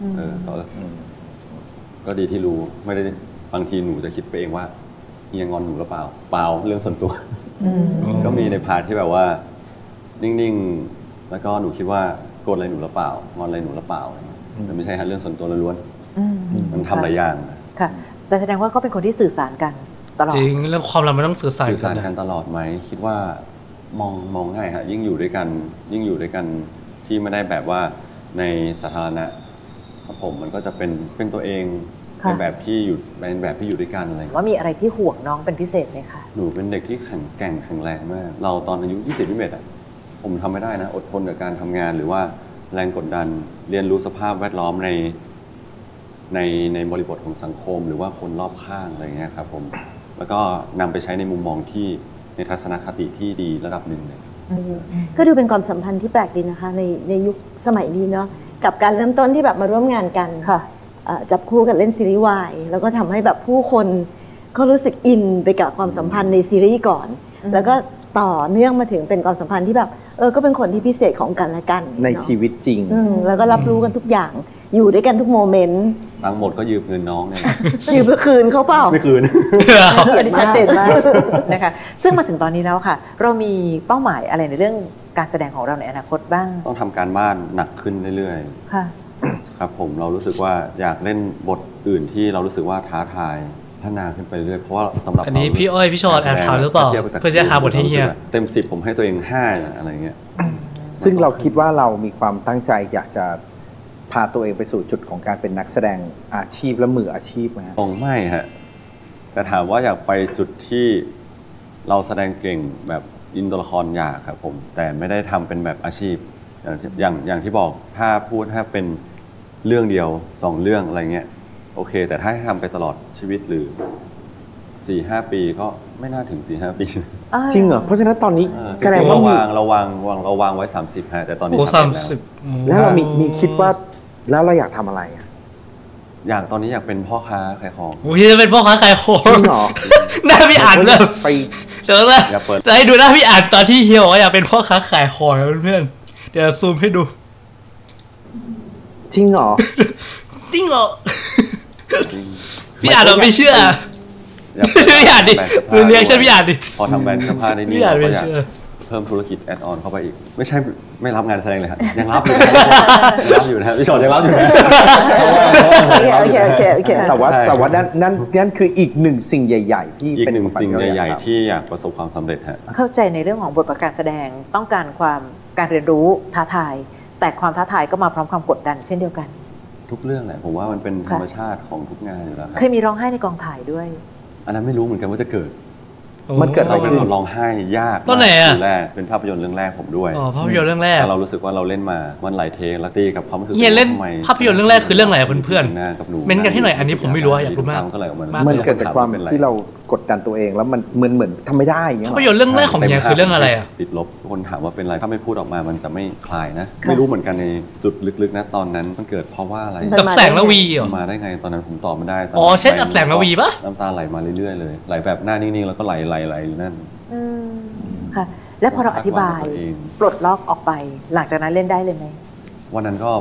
ก็ดีที่รู้ไม่ได้บางทีหนูจะคิดไปเองว่าเฮียงอนหนูหรือเปล่าเรื่องส่วนตัวก็มีในพาร์ทที่แบบว่านิ่งๆแล้วก็หนูคิดว่าโกรธอะไรหนูหรือเปล่างอนอะไรหนูหรือเปล่าแต่ไม่ใช่เรื่องส่วนตัวล้วนมันทำหลายอย่างค่ะแต่แสดงว่าก็เป็นคนที่สื่อสารกันตลอดจริงเรื่องความรักมันต้องสื่อสารกันตลอดไหมคิดว่ามองง่ายฮะยิ่งอยู่ด้วยกันที่ไม่ได้แบบว่าในสาธารณะครับผมมันก็จะเป็นตัวเองเป็นแบบที่อยู่ด้วยกันอะไรว่ามีอะไรที่ห่วงน้องเป็นพิเศษไหมคะหนูเป็นเด็กที่แข็งแรงมากเราตอนอายุ20-21อ่ะผมทำไม่ได้นะอดทนกับการทำงานหรือว่าแรงกดดันเรียนรู้สภาพแวดล้อมในบริบทของสังคมหรือว่าคนรอบข้างอะไรเงี้ยครับผมแล้วก็นำไปใช้ในมุมมองที่ในทัศนคติที่ดีระดับหนึ่งเลยก็ดูเป็นความสัมพันธ์ที่แปลกดีนะคะในยุคสมัยนี้เนาะกับการเริ่มต้นที่แบบมาร่วมงานกันค่ะจับคู่กันเล่นซีรีส์วายแล้วก็ทำให้แบบผู้คนเขารู้สึกอินไปกับความสัมพันธ์ในซีรีส์ก่อนแล้วก็ต่อเนื่องมาถึงเป็นความสัมพันธ์ที่แบบก็เป็นคนที่พิเศษของกันและกันในชีวิตจริงแล้วก็รับรู้กันทุกอย่างอยู่ด้วยกันทุกโมเมนต์ทั้งหมดก็ยืมเงินน้องเนี่ยยืมเพื่อคืนเขาเปล่าไม่คืนอันนี้ชัดเจนมากนะคะซึ่งมาถึงตอนนี้แล้วค่ะเรามีเป้าหมายอะไรในเรื่องการแสดงของเราในอนาคตบ้างต้องทำการบ้านหนักขึ้นเรื่อยๆค่ะครับผมเรารู้สึกว่าอยากเล่นบทอื่นที่เรารู้สึกว่าท้าทายพัฒนาขึ้นไปเรื่อยเพราะว่าสำหรับอันนี้พี่อ้อยพี่ชอตแอบถามหรือเปล่าเพื่อจะหาบทให้เฮียเต็ม10ผมให้ตัวเอง5อะไรเงี้ยซึ่งเราคิดว่าเรามีความตั้งใจอยากจะพาตัวเองไปสู่จุดของการเป็นนักแสดงอาชีพและมืออาชีพไหมคงไม่ฮะแต่ถามว่าอยากไปจุดที่เราแสดงเก่งแบบอินตัวละครอยากครับผมแต่ไม่ได้ทำเป็นแบบอาชีพอย่างที่บอกถ้าเป็นเรื่องเดียว2เรื่องอะไรเงี้ยโอเคแต่ถ้าให้ทำไปตลอดชีวิตหรือ 4-5 ปีก็ไม่น่าถึง 4-5 ปีจริงเหรอเพราะฉะนั้นตอนนี้แสดงว่าเราวางไว้30ฮะแต่ตอนนี้ 30 แล้วเรามีคิดว่าแล้วเราอยากทำอะไรอย่างตอนนี้อยากเป็นพ่อค้าขายของพี่จะเป็นพ่อค้าขายของจริงเหรอหน้าพี่อ่านเลยไปเจอแล้วจะให้ดูหน้าพี่อ่านตอนที่เฮียบอกว่าอยากเป็นพ่อค้าขายของเพื่อนเดี๋ยวซูมให้ดูจริงเหรอจริงเหรอพี่อ่านเราไม่เชื่อพี่อ่านดิเรียกใช่พี่อ่านดิพอทำแบรนด์เสื้อผ้าในนี้เราก็อยากเพิ่มธุรกิจแอดออนเข้าไปอีกไม่ใช่ไม่รับงานแสดงเลยครับยังรับอยู่นะพี่ชอตยังรับอยู่นะโอเคแต่ว่านั่นคืออีกหนึ่งสิ่งใหญ่ๆที่เป็นหนึ่งสิ่งใหญ่ๆที่อยากประสบความสำเร็จฮะเข้าใจในเรื่องของบทบาทการแสดงต้องการการเรียนรู้ท้าทายแต่ความท้าทายก็มาพร้อมความกดดันเช่นเดียวกันทุกเรื่องแหละผมว่ามันเป็นธรรมชาติของทุกงานอยู่แล้วเคยมีร้องไห้ในกองถ่ายด้วยอันนั้นไม่รู้เหมือนกันว่าจะเกิดมันเกิดอะไรขึ้นร้องไห้ยากตอนไหนอ่ะแรกเป็นภาพยนตร์เรื่องแรกผมด้วยภาพยนตร์เรื่องแรกเรารู้สึกว่าเราเล่นมามันหลายเทคแล้วตีกับความรู้สึกเล่นภาพยนตร์เรื่องแรกคือเรื่องอะไรเพื่อนๆเม้นกันให้หน่อยอันนี้ผมไม่รู้อยากรู้มากมันเกิดจากความที่เรากดดันตัวเองแล้วมันเหมือนทำไม่ได้อย่างเงี้ยภาพยนตร์เรื่องแรกของเฮียคือเรื่องอะไรอ่ะติดลบคนถามว่าเป็นอะไรถ้าไม่พูดออกมามันจะไม่คลายนะไม่รู้เหมือนกันในจุดลึกๆนะตอนนั้นมันเกิดเพราะว่าอะไรดับแสงระวีเหรอมาได้ไงตอนนั้นผมตอบไม่ได้อ๋อเช่นดับแสงระวีปะน้ำตาไหลมาเรื่อยๆเลยไหลแบบหน้านิ่งๆแล้วก็ไหลอยู่นั่นค่ะและพอเราอธิบายปลดล็อกออกไปหลังจากนั้นเล่นได้เลยไหมวันนั้นก็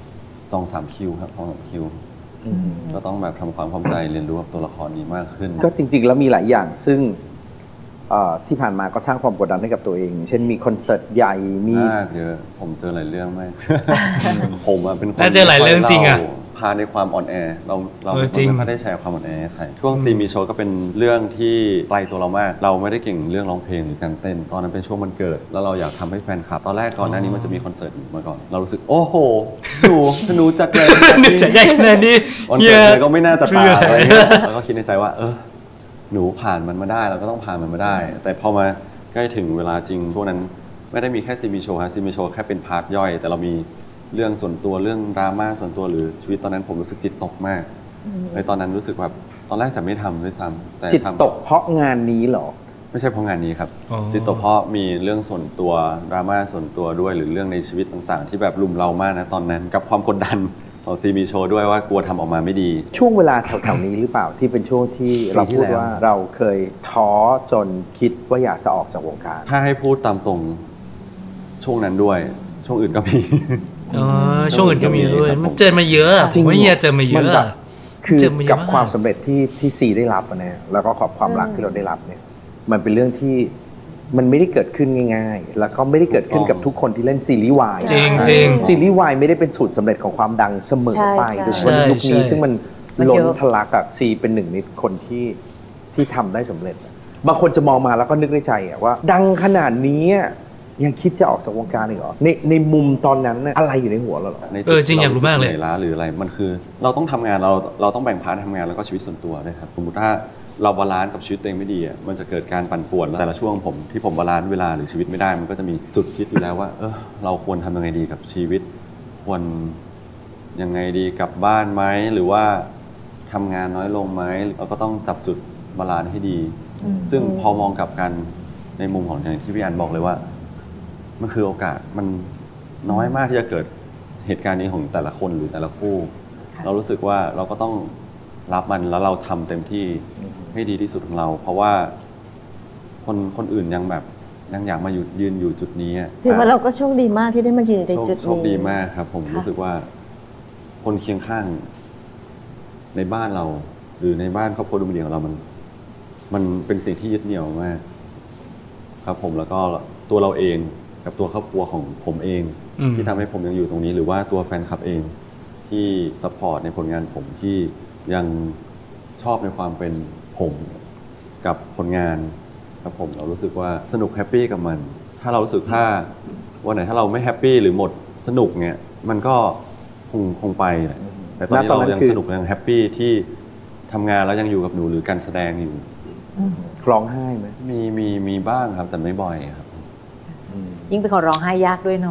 2-3 คิวครับ2-3 คิวก็ต้องแบบทำความเข้าใจเรียนรู้กับตัวละครนี้มากขึ้นก็จริงๆแล้วมีหลายอย่างซึ่งที่ผ่านมาก็สร้างความกดดันให้กับตัวเองเช่นมีคอนเสิร์ตใหญ่มีเยอะผมเจอหลายเรื่องมากผมเป็นคนเจอหลายเรื่องจริงอะพาในความอ่อนแอเราไม่ได้แชร์ความอ่อนแอใครช่วงซีมีโชว์ก็เป็นเรื่องที่ไกลตัวเรามากเราไม่ได้เก่งเรื่องร้องเพลงหรือการเต้นตอนนั้นเป็นช่วงวันเกิดแล้วเราอยากทำให้แฟนคลับตอนแรกก่อนหน้านี้มันจะมีคอนเสิร์ตมาก่อนเรารู้สึกโอ้โหหนูจัดเลยจะได้แน่นี่วันเกิดเลยก็ไม่น่าจะตายอะไรเงี้ยแล้วก็คิดในใจว่าหนูผ่านมันมาได้เราก็ต้องผ่านมันมาได้แต่พอมาใกล้ถึงเวลาจริงพวกนั้นไม่ได้มีแค่ซีมีโชว์ฮะซีมีโชว์แค่เป็นพาร์ทย่อยแต่เรามีเรื่องส่วนตัวเรื่องดราม่าส่วนตัวหรือชีวิตตอนนั้นผมรู้สึกจิตตกมากในตอนนั้นรู้สึกแบบตอนแรกจะไม่ทำด้วยซ้ำแต่จิตตกเพราะงานนี้หรอไม่ใช่เพราะงานนี้ครับจิตตกเพราะมีเรื่องส่วนตัวดราม่าส่วนตัวด้วยหรือเรื่องในชีวิตต่างๆที่แบบรุมเรามากนะตอนนั้นกับความกดดันของซีมีโชว์ด้วยว่ากลัวทำออกมาไม่ดีช่วงเวลาแถวๆนี้หรือเปล่าที่เป็นช่วงที่เราพูดว่าเราเคยท้อจนคิดว่าอยากจะออกจากวงการถ้าให้พูดตามตรงช่วงนั้นด้วยช่วงอื่นก็มีช่วงอื่นก็มีด้วยมันเจอมาเยอะจริงว่าเฮียเจอมาเยอะคือกับความสำเร็จที่ซีได้รับนะแล้วก็ขอบความรักที่เราได้รับเนี่ยมันเป็นเรื่องที่มันไม่ได้เกิดขึ้นง่ายๆแล้วก็ไม่ได้เกิดขึ้นกับทุกคนที่เล่นซีรีส์วายจริงซีรีส์วายไม่ได้เป็นสูตรสำเร็จของความดังเสมอไปโดยเฉพาะในยุคนี้ซึ่งมันล้นทะลักซีเป็นหนึ่งในคนที่ทำได้สำเร็จบางคนจะมองมาแล้วก็นึกในใจว่าดังขนาดนี้ยังคิดจะออกจากวงการอีกเหรอในมุมตอนนั้นอะไรอยู่ในหัวเราหรอจริงอยากรู้มากเลยล้าหรืออะไรมันคือเราต้องทำงานเราต้องแบ่งพาร์ททำงานแล้วก็ชีวิตส่วนตัวด้วยครับสมมติถ้าเราบาลานซ์กับชีวิตตัวเองไม่ดีมันจะเกิดการปั่นป่วนแต่ละช่วงที่ผมบาลานซ์เวลาหรือชีวิตไม่ได้มันก็จะมีจุดคิดอยู่แล้วว่าเราควรทำยังไงดีกับชีวิตควรยังไงดีกลับบ้านไหมหรือว่าทำงานน้อยลงไหมเราก็ต้องจับจุดบาลานซ์ให้ดีซึ่งพอมองกลับกันในมุมของอย่างที่พี่อันบอกเลยว่ามันคือโอกาสมันน้อยมากที่จะเกิดเหตุการณ์นี้ของแต่ละคนหรือแต่ละคู่เรารู้สึกว่าเราก็ต้องรับมันแล้วเราทำเต็มที่ให้ดีที่สุดของเราเพราะว่าคนอื่นยังอยากมายืนอยู่จุดนี้ถือว่าเราก็โชคดีมากที่ได้มายืนในจุดนี้โชคดีมากครับผมรู้สึกว่าคนเคียงข้างในบ้านเราหรือในบ้านครอบครัวดูมันเดียวเรามันเป็นสิ่งที่ยึดเหนี่ยวมากครับผมแล้วก็ตัวเราเองกับตัวครอบครัวของผมเองที่ทำให้ผมยังอยู่ตรงนี้หรือว่าตัวแฟนคลับเองที่ซัพพอร์ตในผลงานผมที่ยังชอบในความเป็นผมกับผลงานครับผมเรารู้สึกว่าสนุกแฮปปี้กับมันถ้าเรารู้สึกถ้าวันไหนถ้าเราไม่แฮปปี้หรือหมดสนุกเนี่ยมันก็คงไปแต่ตอนนี้เรายังสนุกยังแฮปปี้ที่ทำงานแล้วยังอยู่กับหนูหรือการแสดงอยู่ร้องไห้ไหมมีบ้างครับแต่ไม่บ่อยครับยิ่งเป็นคนร้องไห้ยากด้วยเนาะ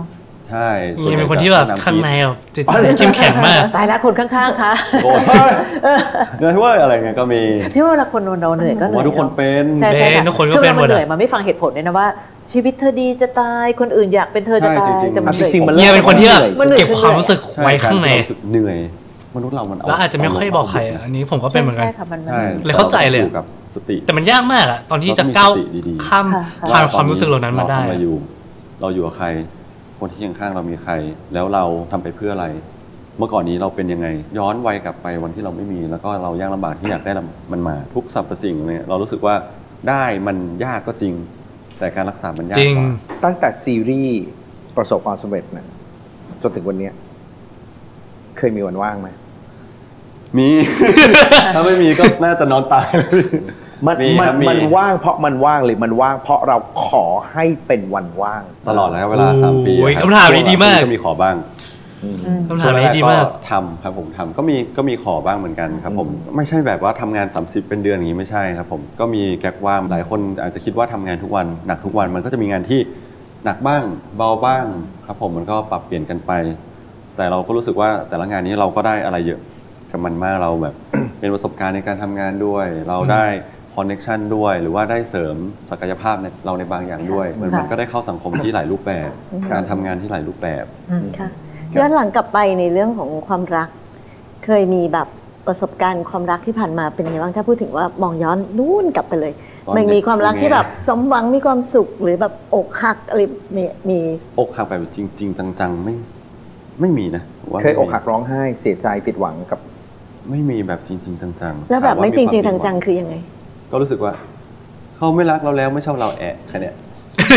ใช่นี่เป็นคนที่แบบข้างในแบบจิตใจเข้มแข็งมากตายแล้วคนข้างๆคะโอ้ยเหนื่อยว่าอะไรเงี้ยก็มีพี่ว่าเวลาคนเราเหนื่อยก็เหนื่อยทุกคนเป็นใช่ทุกคนก็เป็นหมดเลยมันไม่ฟังเหตุผลเลยนะว่าชีวิตเธอดีจะตายคนอื่นอยากเป็นเธอจะตายแต่มันจริงมันเนี่ยเป็นคนที่เก็บความรู้สึกไว้ข้างในเหนื่อยมนุษย์เรามันแล้วอาจจะไม่ค่อยบอกใครอันนี้ผมก็เป็นเหมือนกันเลยเข้าใจเลยกับสติแต่มันยากมากอะตอนที่จะก้าวข้ามผ่านความรู้สึกเหล่านั้นมาได้เราอยู่กับใครคนที่ข้างๆเรามีใครแล้วเราทำไปเพื่ออะไรเมื่อก่อนนี้เราเป็นยังไงย้อนวัยกลับไปวันที่เราไม่มีแล้วก็เรายากลำบากที่อยากได้มันมาทุกสรรพสิ่งเนี่ยเรารู้สึกว่าได้มันยากก็จริงแต่การรักษามันยากกว่าตั้งแต่ซีรีส์ประสบความสำเร็จนะจนถึงวันนี้เคยมีวันว่างไหมมี ถ้าไม่มีก็น่าจะนอนตายมันว่างเพราะมันว่างหรือมันว่างเพราะเราขอให้เป็นวันว่างตลอดแล้วเวลา3 ปีคำถามนี้ดีมากก็มีขอบ้างคำถามนี้ดีมากทำครับผมทำก็มีขอบ้างเหมือนกันครับผมไม่ใช่แบบว่าทำงาน30เป็นเดือนอย่างนี้ไม่ใช่ครับผมก็มีแก๊กว่างหลายคนอาจจะคิดว่าทำงานทุกวันหนักทุกวันมันก็จะมีงานที่หนักบ้างเบาบ้างครับผมมันก็ปรับเปลี่ยนกันไปแต่เราก็รู้สึกว่าแต่ละงานนี้เราก็ได้อะไรเยอะกับมันมากเราแบบ เป็นประสบการณ์ในการทำงานด้วยเราได้คอนเนคชั่นด้วยหรือว่าได้เสริมศักยภาพเราในบางอย่างด้วยมันก็ได้เข้าสังคมที่หลายรูปแบบการทำงานที่หลายรูปแบบค่ะย้อนหลังกลับไปในเรื่องของความรักเคยมีแบบประสบการณ์ความรักที่ผ่านมาเป็นไงบ้างถ้าพูดถึงว่ามองย้อนนู่นกลับไปเลยมันมีความรักที่แบบสมหวังมีความสุขหรือแบบอกหักอะไรมีอกหักแบบจริงๆจังๆไม่มีนะเคยอกหักร้องไห้เสียใจผิดหวังกับไม่มีแบบจริงๆจังๆแล้วแบบไม่จริงๆจังๆคือยังไงก็รู้สึกว่าเขาไม่รักเราแล้วไม่ชอบเราแอะแค่เนี้ย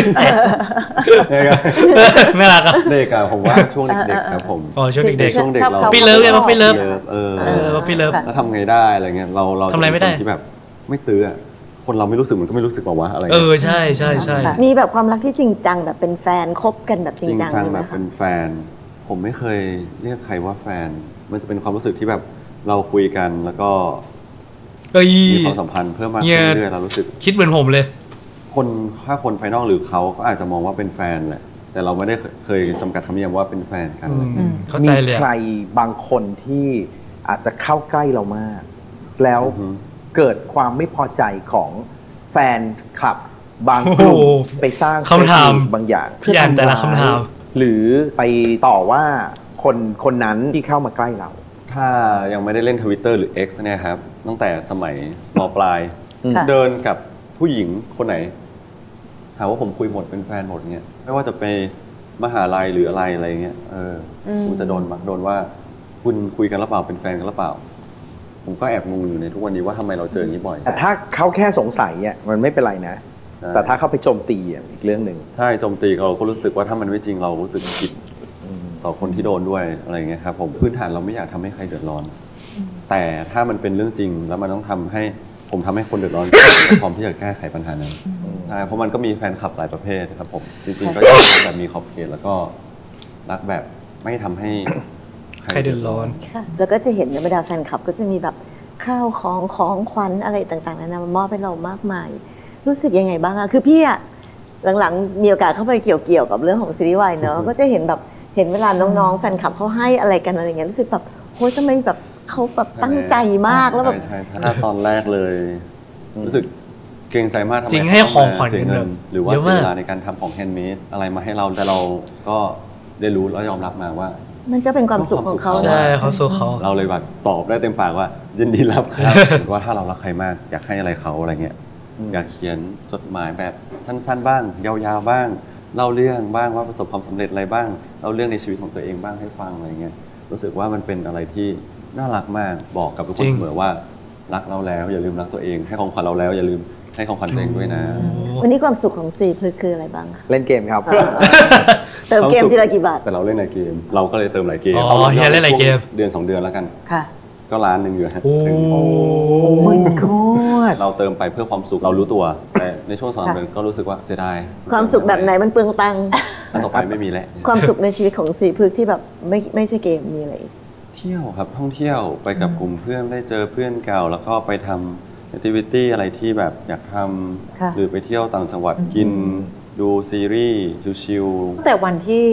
ไม่รักอ่ะเด็กอะผมว่าช่วงเด็กๆครับผมช่วงเด็กเราพี่เลิฟไงพี่เลิฟพี่เลิฟแล้วทำไงได้อะไรเงี้ยเราทำอะไรไม่ได้ที่แบบไม่ตื้อคนเราไม่รู้สึกมันก็ไม่รู้สึกว่าอะไรใช่ใช่ใช่มีแบบความรักที่จริงจังแบบเป็นแฟนคบกันแบบจริงจังแบบเป็นแฟนผมไม่เคยเรียกใครว่าแฟนมันจะเป็นความรู้สึกที่แบบเราคุยกันแล้วก็มีความสัมพันธ์เพิ่มมากขึ้นเรื่อยๆเรารู้สึกคิดเหมือนผมเลยถ้าคนภายนอกหรือเขาอาจจะมองว่าเป็นแฟนแหละแต่เราไม่ได้เคยจำกัดคำนิยามว่าเป็นแฟนกันมีใครบางคนที่อาจจะเข้าใกล้เรามากแล้วเกิดความไม่พอใจของแฟนคลับบางกลุ่มไปสร้างคำถามบางอย่างเพื่อแต่ละคำถามหรือไปต่อว่าคนนั้นที่เข้ามาใกล้เราถ้ายังไม่ได้เล่น Twitter หรือ X เนี่ยครับตั้งแต่สมัยม.ปลายเดินกับผู้หญิงคนไหนหาว่าผมคุยหมดเป็นแฟนหมดเนี่ยไม่ว่าจะไปมหาลัยหรืออะไรเงี้ยผมจะโดนว่าคุณคุยกันหรือเปล่าเป็นแฟนกันหรือเปล่าผมก็แอบงงอยู่ในทุกวันนี้ว่าทำไมเราเจออย่างนี้บ่อยแต่ถ้าเขาแค่สงสัยอ่ะมันไม่เป็นไรนะแต่ถ้าเขาไปโจมตีอีกเรื่องหนึ่งใช่โจมตีเราก็รู้สึกว่าถ้ามันไม่จริงเรารู้สึกผิดต่อคนที่โดนด้วยอะไรเงี้ยครับผมพื้นฐานเราไม่อยากทำให้ใครเดือดร้อนแต่ถ้ามันเป็นเรื่องจริงแล้วมันต้องทำให้ผมทำให้คนเดือดร้อนพร้อมที่จะแก้ไขปัญหานั้นใช่เพราะมันก็มีแฟนคลับหลายประเภทครับผมจริงๆก็แบบมีขอบเขตแล้วก็รักแบบไม่ทำให้ใครเดือดร้อนแล้วก็จะเห็นในบรรดาแฟนคลับก็จะมีแบบข้าวของขวัญอะไรต่างๆนามามอบให้เรามากมายรู้สึกยังไงบ้างอะคือพี่อะหลังๆมีโอกาสเข้าไปเกี่ยวกับเรื่องของซีรีส์วายเนอะก็จะเห็นแบบเห็นเวลาน้องๆแฟนคลับเขาให้อะไรกันอะไรเงี้ยรู้สึกแบบโหทำไมแบบเขาแบบตั้งใจมากแล้วแบบใช่ถ้าตอนแรกเลยรู้สึกเกรงใจมากจริงให้ของขวัญเงินหรือว่าเสียเวลาในการทำของแฮนด์เมดอะไรมาให้เราแต่เราก็ได้รู้แล้วยอมรับมาว่ามันก็เป็นความสุขของเขาใช่ความสุขเขาเราเลยแบบตอบได้เต็มปากว่ายินดีรับครับว่าถ้าเรารักใครมากอยากให้อะไรเขาอะไรเงี้ยอยากเขียนจดหมายแบบสั้นๆบ้างยาวๆบ้างเล่าเรื่องบ้างว่าประสบความสำเร็จอะไรบ้างเล่าเรื่องในชีวิตของตัวเองบ้างให้ฟังอะไรเงี้ยรู้สึกว่ามันเป็นอะไรที่น่ารักมากบอกกับทุกคนเสมอว่ารักเราแล้วอย่าลืมรักตัวเองให้ของขวัญเราแล้วอย่าลืมให้ของขวัญตัวเองด้วยนะวันนี้ความสุขของซีคืออะไรบ้างเล่นเกมครับเติมเกมทีละกี่บาทแต่เราเล่นหลายเกมเราก็เลยเติมหลายเกมเฮียเล่นหลายเกมเดือน2 เดือนแล้วกันค่ะก็ล้านหนึ่งอยู่ฮะโอ้ยโคตรเราเติมไปเพื่อความสุขเรารู้ตัวแต่ในช่วง2 เดือนก็รู้สึกว่าเสียดายความสุขแบบไหนมันเปลืองตังค์ต่อไปไม่มีแล้วความสุขในชีวิตของซีที่แบบไม่ใช่เกมมีอะไรเที่ยวครับท่องเที่ยวไปกับกลุ่มเพื่อนได้เจอเพื่อนเก่าแล้วก็ไปทำแอคทิวิตี้อะไรที่แบบอยากทำหรือไปเที่ยวต่างจังหวัดกินดูซีรีส์ชิลๆแต่วันที่แค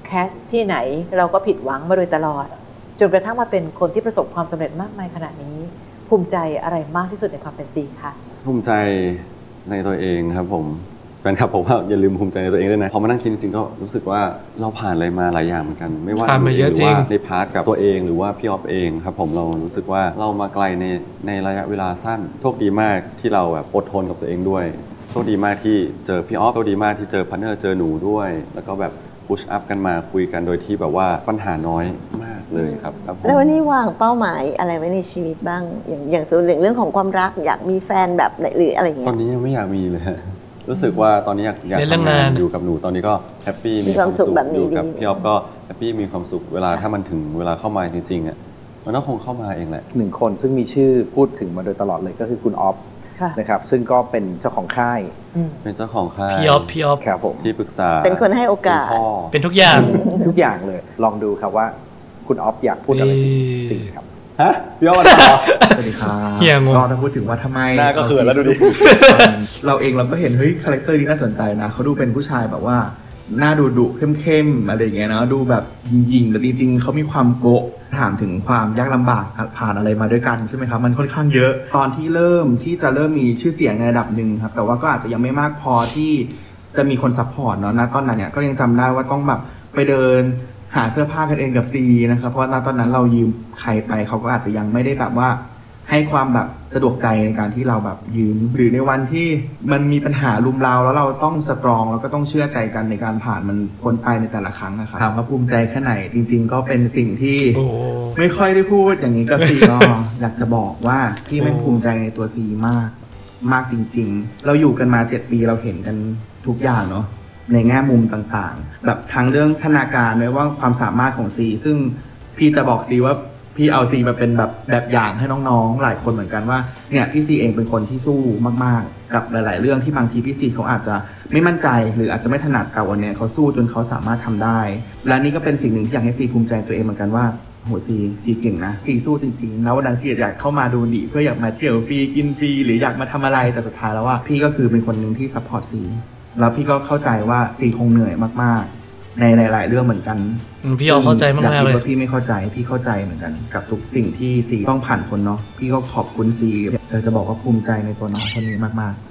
แคสที่ไหนเราก็ผิดหวังมาโดยตลอดจนกระทั่งมาเป็นคนที่ประสบความสำเร็จมากมายขนาดนี้ภูมิใจอะไรมากที่สุดในความเป็นซีคะภูมิใจในตัวเองครับผมแฟนคลับผมว่าอย่าลืมภูมิใจในตัวเองด้วยนะพอมานั่งคิดจริงๆก็รู้สึกว่าเราผ่านอะไรมาหลายอย่างเหมือนกันไม่ว่าหรือว่าในพาร์ทกับตัวเองหรือว่าพี่ออฟเองครับผมเรารู้สึกว่าเรามาไกลในระยะเวลาสั้นโชคดีมากที่เราแบบอดทนกับตัวเองด้วยโชคดีมากที่เจอพี่ออฟโชคดีมากที่เจอพาร์ทเนอร์เจอหนูด้วยแล้วก็แบบพุชอัพกันมาคุยกันโดยที่แบบว่าปัญหาน้อยมากเลยครับแล้ววันนี้วางเป้าหมายอะไรไว้ในชีวิตบ้างอย่างส่วนเรื่องของความรักอยากมีแฟนแบบไหนหรืออะไรอย่างเงี้ยตอนนี้ยังไม่อยากมีเลยรู้สึกว่าตอนนี้อยากทำงานอยู่กับหนูตอนนี้ก็แฮปปี้มีความสุขอยู่กับพี่ออฟก็แฮปปี้มีความสุขเวลาถ้ามันถึงเวลาเข้ามาจริงๆอ่ะมันก็คงเข้ามาเองแหละหนึ่งคนซึ่งมีชื่อพูดถึงมาโดยตลอดเลยก็คือคุณออฟนะครับซึ่งก็เป็นเจ้าของค่ายเป็นเจ้าของค่ายพี่ออฟครับผมที่ปรึกษาเป็นคนให้โอกาสเป็นทุกอย่างทุกอย่างเลยลองดูครับว่าคุณออฟอยากพูดอะไรสิครับฮะพี่ออฟสวัสดีครับเราจะพูดถึงว่าทำไมหน้าก็เขินแล้วดูดิเราเองเราก็เห็นเฮ้ยคาแรคเตอร์นี้น่าสนใจนะเขาดูเป็นผู้ชายแบบว่าหน้าดุเข้มอะไรอย่างเงี้ยนะดูแบบยิงแต่จริงๆเขามีความโกะถามถึงความยากลำบากผ่านอะไรมาด้วยกันใช่ไหมครับมันค่อนข้างเยอะตอนที่จะเริ่มมีชื่อเสียงในระดับหนึ่งครับแต่ว่าก็อาจจะยังไม่มากพอที่จะมีคนซัพพอร์ตเนาะณตอนนั้นเนี่ยก็ยังจำได้ว่าต้องแบบไปเดินหาเสื้อผ้ากันเองกับซีนะครับเพราะตอนนั้นเรายืมใครไปเขาก็อาจจะยังไม่ได้แบบว่าให้ความแบบสะดวกใจในการที่เราแบบยืมหรือในวันที่มันมีปัญหารุมเราแล้วเราต้องสตรองแล้วก็ต้องเชื่อใจกันในการผ่านมันพ้นไปในแต่ละครั้งนะครับถามว่าภูมิใจแค่ไหนจริงๆก็เป็นสิ่งที่ไม่ค่อยได้พูดอย่างนี้กับซีก็อยากจะบอกว่าที่ไม่ภูมิใจในตัวซีมากจริงๆเราอยู่กันมา7 ปีเราเห็นกันทุกอย่างเนาะในแง่มุมต่างๆแบบทั้งเรื่องพัฒนาการไม่ว่าความสามารถของซีซึ่งพี่จะบอกซีว่าพี่เอาซีมาเป็นแบบอย่างให้น้องๆหลายคนเหมือนกันว่าเนี่ยพี่ซีเองเป็นคนที่สู้มากๆกับหลายๆเรื่องที่บางทีพี่ซีเขาอาจจะไม่มั่นใจหรืออาจจะไม่ถนัดแต่วันนี้เขาสู้จนเขาสามารถทำได้และนี่ก็เป็นสิ่งหนึ่งที่อยากให้ซีภูมิใจตัวเองเหมือนกันว่าโหซีเก่งนะซีสู้จริงๆแล้ววันนั้นซีอยากเข้ามาดูดีเพื่ออยากมาเที่ยวฟรีกินฟรีหรืออยากมาทำอะไรแต่สุดท้ายแล้วว่าพี่ก็คือเป็นคนหนึ่งที่ซัพพอร์ตซีแล้วพี่ก็เข้าใจว่าซีคงเหนื่อยมากๆในหลายๆเรื่องเหมือนกันพี่เข้าใจมากๆเลยพี่ไม่เข้าใจพี่เข้าใจเหมือนกันกับทุกสิ่งที่ซีต้องผ่านคนเนาะพี่ก็ขอบคุณซีจะบอกว่าภูมิใจในตัวน้องคนนี้มาก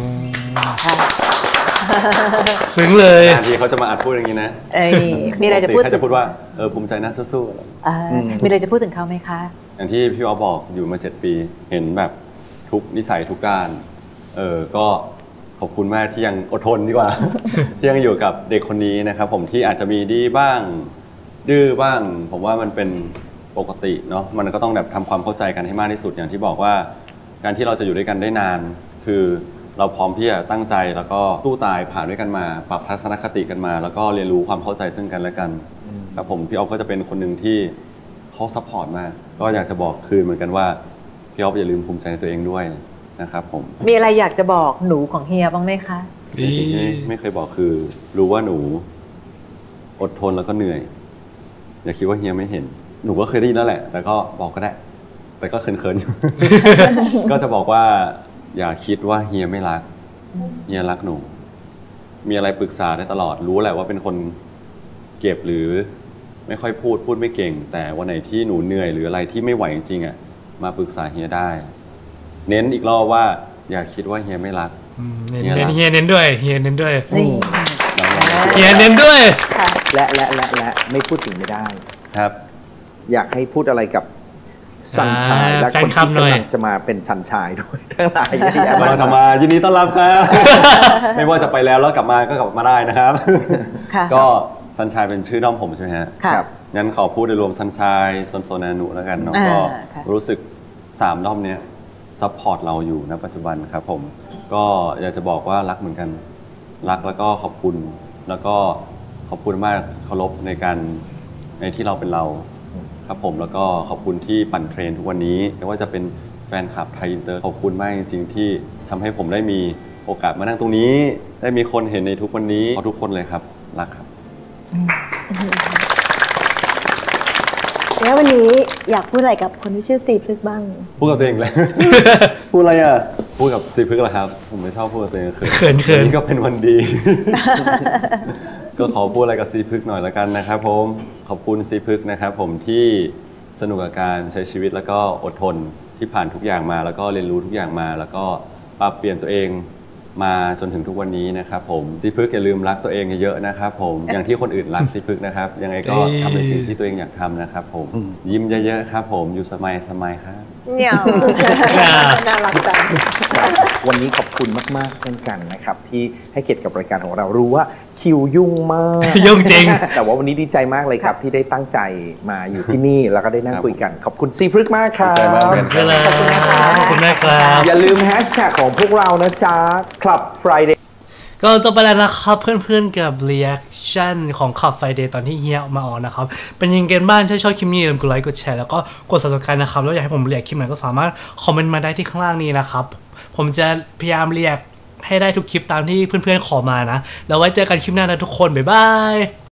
ๆซึ้งเลยที่เขาจะมาอัดพูดอย่างนี้นะมีอะไรจะพูดเขาจะพูดว่าภูมิใจนะสู้ๆมีอะไรจะพูดถึงเขาไหมคะอย่างที่พี่อ๋อบอกอยู่มา7 ปีเห็นแบบทุกนิสัยทุกการก็ขอบคุณมากที่ยังอดทนดีกว่า ที่ยังอยู่กับเด็กคนนี้นะครับผมที่อาจจะมีดีบ้างดื้อบ้างผมว่ามันเป็นปกติเนาะมันก็ต้องแบบทำความเข้าใจกันให้มากที่สุดอย่างที่บอกว่าการที่เราจะอยู่ด้วยกันได้นานคือเราพร้อมที่จะตั้งใจแล้วก็สู้ตายผ่านด้วยกันมาปรับทัศนคติกันมาแล้วก็เรียนรู้ความเข้าใจซึ่งกันและกันครับผมพี่อ๊อฟก็จะเป็นคนหนึ่งที่เขาซัพพอร์ตมากก็อยากจะบอกคืนเหมือนกันว่าพี่อ๊อฟอย่าลืมภูมิใจในตัวเองด้วยนะครับผมมีอะไรอยากจะบอกหนูของเฮียบ้างไหมคะสิ่งที่ไม่เคยบอกคือรู้ว่าหนูอดทนแล้วก็เหนื่อยอย่าคิดว่าเฮียไม่เห็นหนูก็เคยได้ยินแล้วแหละแต่ก็บอกก็ได้แต่ก็เขินๆอยู่ ก็จะบอกว่าอย่าคิดว่าเฮียไม่รักเฮียรักหนูมีอะไรปรึกษาได้ตลอดรู้แหละว่าเป็นคนเก็บหรือไม่ค่อยพูดไม่เก่งแต่วันไหนที่หนูเหนื่อยหรืออะไรที่ไม่ไหวจริงๆอ่ะมาปรึกษาเฮียได้เน้นอีกรอบว่าอย่าคิดว่าเฮียไม่รักเฮียเน้นด้วยเฮียเน้นด้วยเฮียเน้นด้วยและไม่พูดถึงไม่ได้ครับอยากให้พูดอะไรกับซันชายและคนที่กำลังจะมาเป็นซันชายด้วยทั้งหลายเราจะมายินดีต้อนรับครับไม่ว่าจะไปแล้วกลับมาก็กลับมาได้นะครับก็ซันชายเป็นชื่อด้อมผมใช่ไหมฮะครับงั้นขอพูดโดยรวมซันชายโซนานุแล้วกันเนาะก็รู้สึก3 ด้อมเนี้ยซัพพอร์ตเราอยู่ณปัจจุบันครับผมก็อยากจะบอกว่ารักเหมือนกันรักแล้วก็ขอบคุณแล้วก็ขอบคุณมากเคารพในที่เราเป็นเราครับผมแล้วก็ขอบคุณที่ปั่นเทรนทุกวันนี้ไม่ว่าจะเป็นแฟนคลับไทยอินเตอร์ขอบคุณมากจริงๆที่ทำให้ผมได้มีโอกาสมานั่งตรงนี้ได้มีคนเห็นในทุกวันนี้ขอทุกคนเลยครับรักครับแล้ววันนี้อยากพูดอะไรกับคนที่ชื่อซีพฤกษ์บ้างพูดกับตัวเองเลย พูดอะไรอ่ะพูดกับซีพฤกษ์เหรอครับผมไม่ชอบพูดกับตัวเองเขินนี่ก็เป็นวันดีก็ขอพูดอะไรกับซีพึกหน่อยละกันนะครับผมขอบคุณซีพึกนะครับผมที่สนุกกับการใช้ชีวิตแล้วก็อดทนที่ผ่านทุกอย่างมาแล้วก็เรียนรู้ทุกอย่างมาแล้วก็ปรับเปลี่ยนตัวเองมาจนถึงทุกวันนี้นะครับผมซีพึกอย่าลืมรักตัวเองเยอะๆนะครับผมอย่างที่คนอื่นรักซีพึกนะครับยังไงก็ทำในสิ่งที่ตัวเองอยากทำนะครับผมยิ้มเยอะๆครับผมอยู่สมัยครับเนี่ยน่ารักจังวันนี้ขอบคุณมากๆเช่นกันนะครับที่ให้เกียรติกับรายการของเรารู้ว่าคิวยุ่งมากยุ่งจริงแต่ว่าวันนี้ดีใจมากเลยครับที่ได้ตั้งใจมาอยู่ที่นี่แล้วก็ได้นั่งคุยกันขอบคุณซีพฤกษ์มากครับขอบคุณนะครับขอบคุณนะครับอย่าลืมแฮชแท็กของพวกเรานะจ๊ะ Club Friday ก็จบไปแล้วนะครับเพื่อนๆกับ reaction ของ Club Friday ตอนที่เฮียมาออกนะครับเป็นยังไงกันบ้างถ้าชอบคลิปนี้อย่าลืมกดไลค์กดแชร์แล้วก็กด subscribe นะครับแล้วอยากให้ผมเรียกคลิปไหนก็สามารถคอมเมนต์มาได้ที่ข้างล่างนี้นะครับผมจะพยายามเรียกให้ได้ทุกคลิปตามที่เพื่อนๆขอมานะแล้วไว้เจอกันคลิปหน้านะทุกคนบ๊ายบาย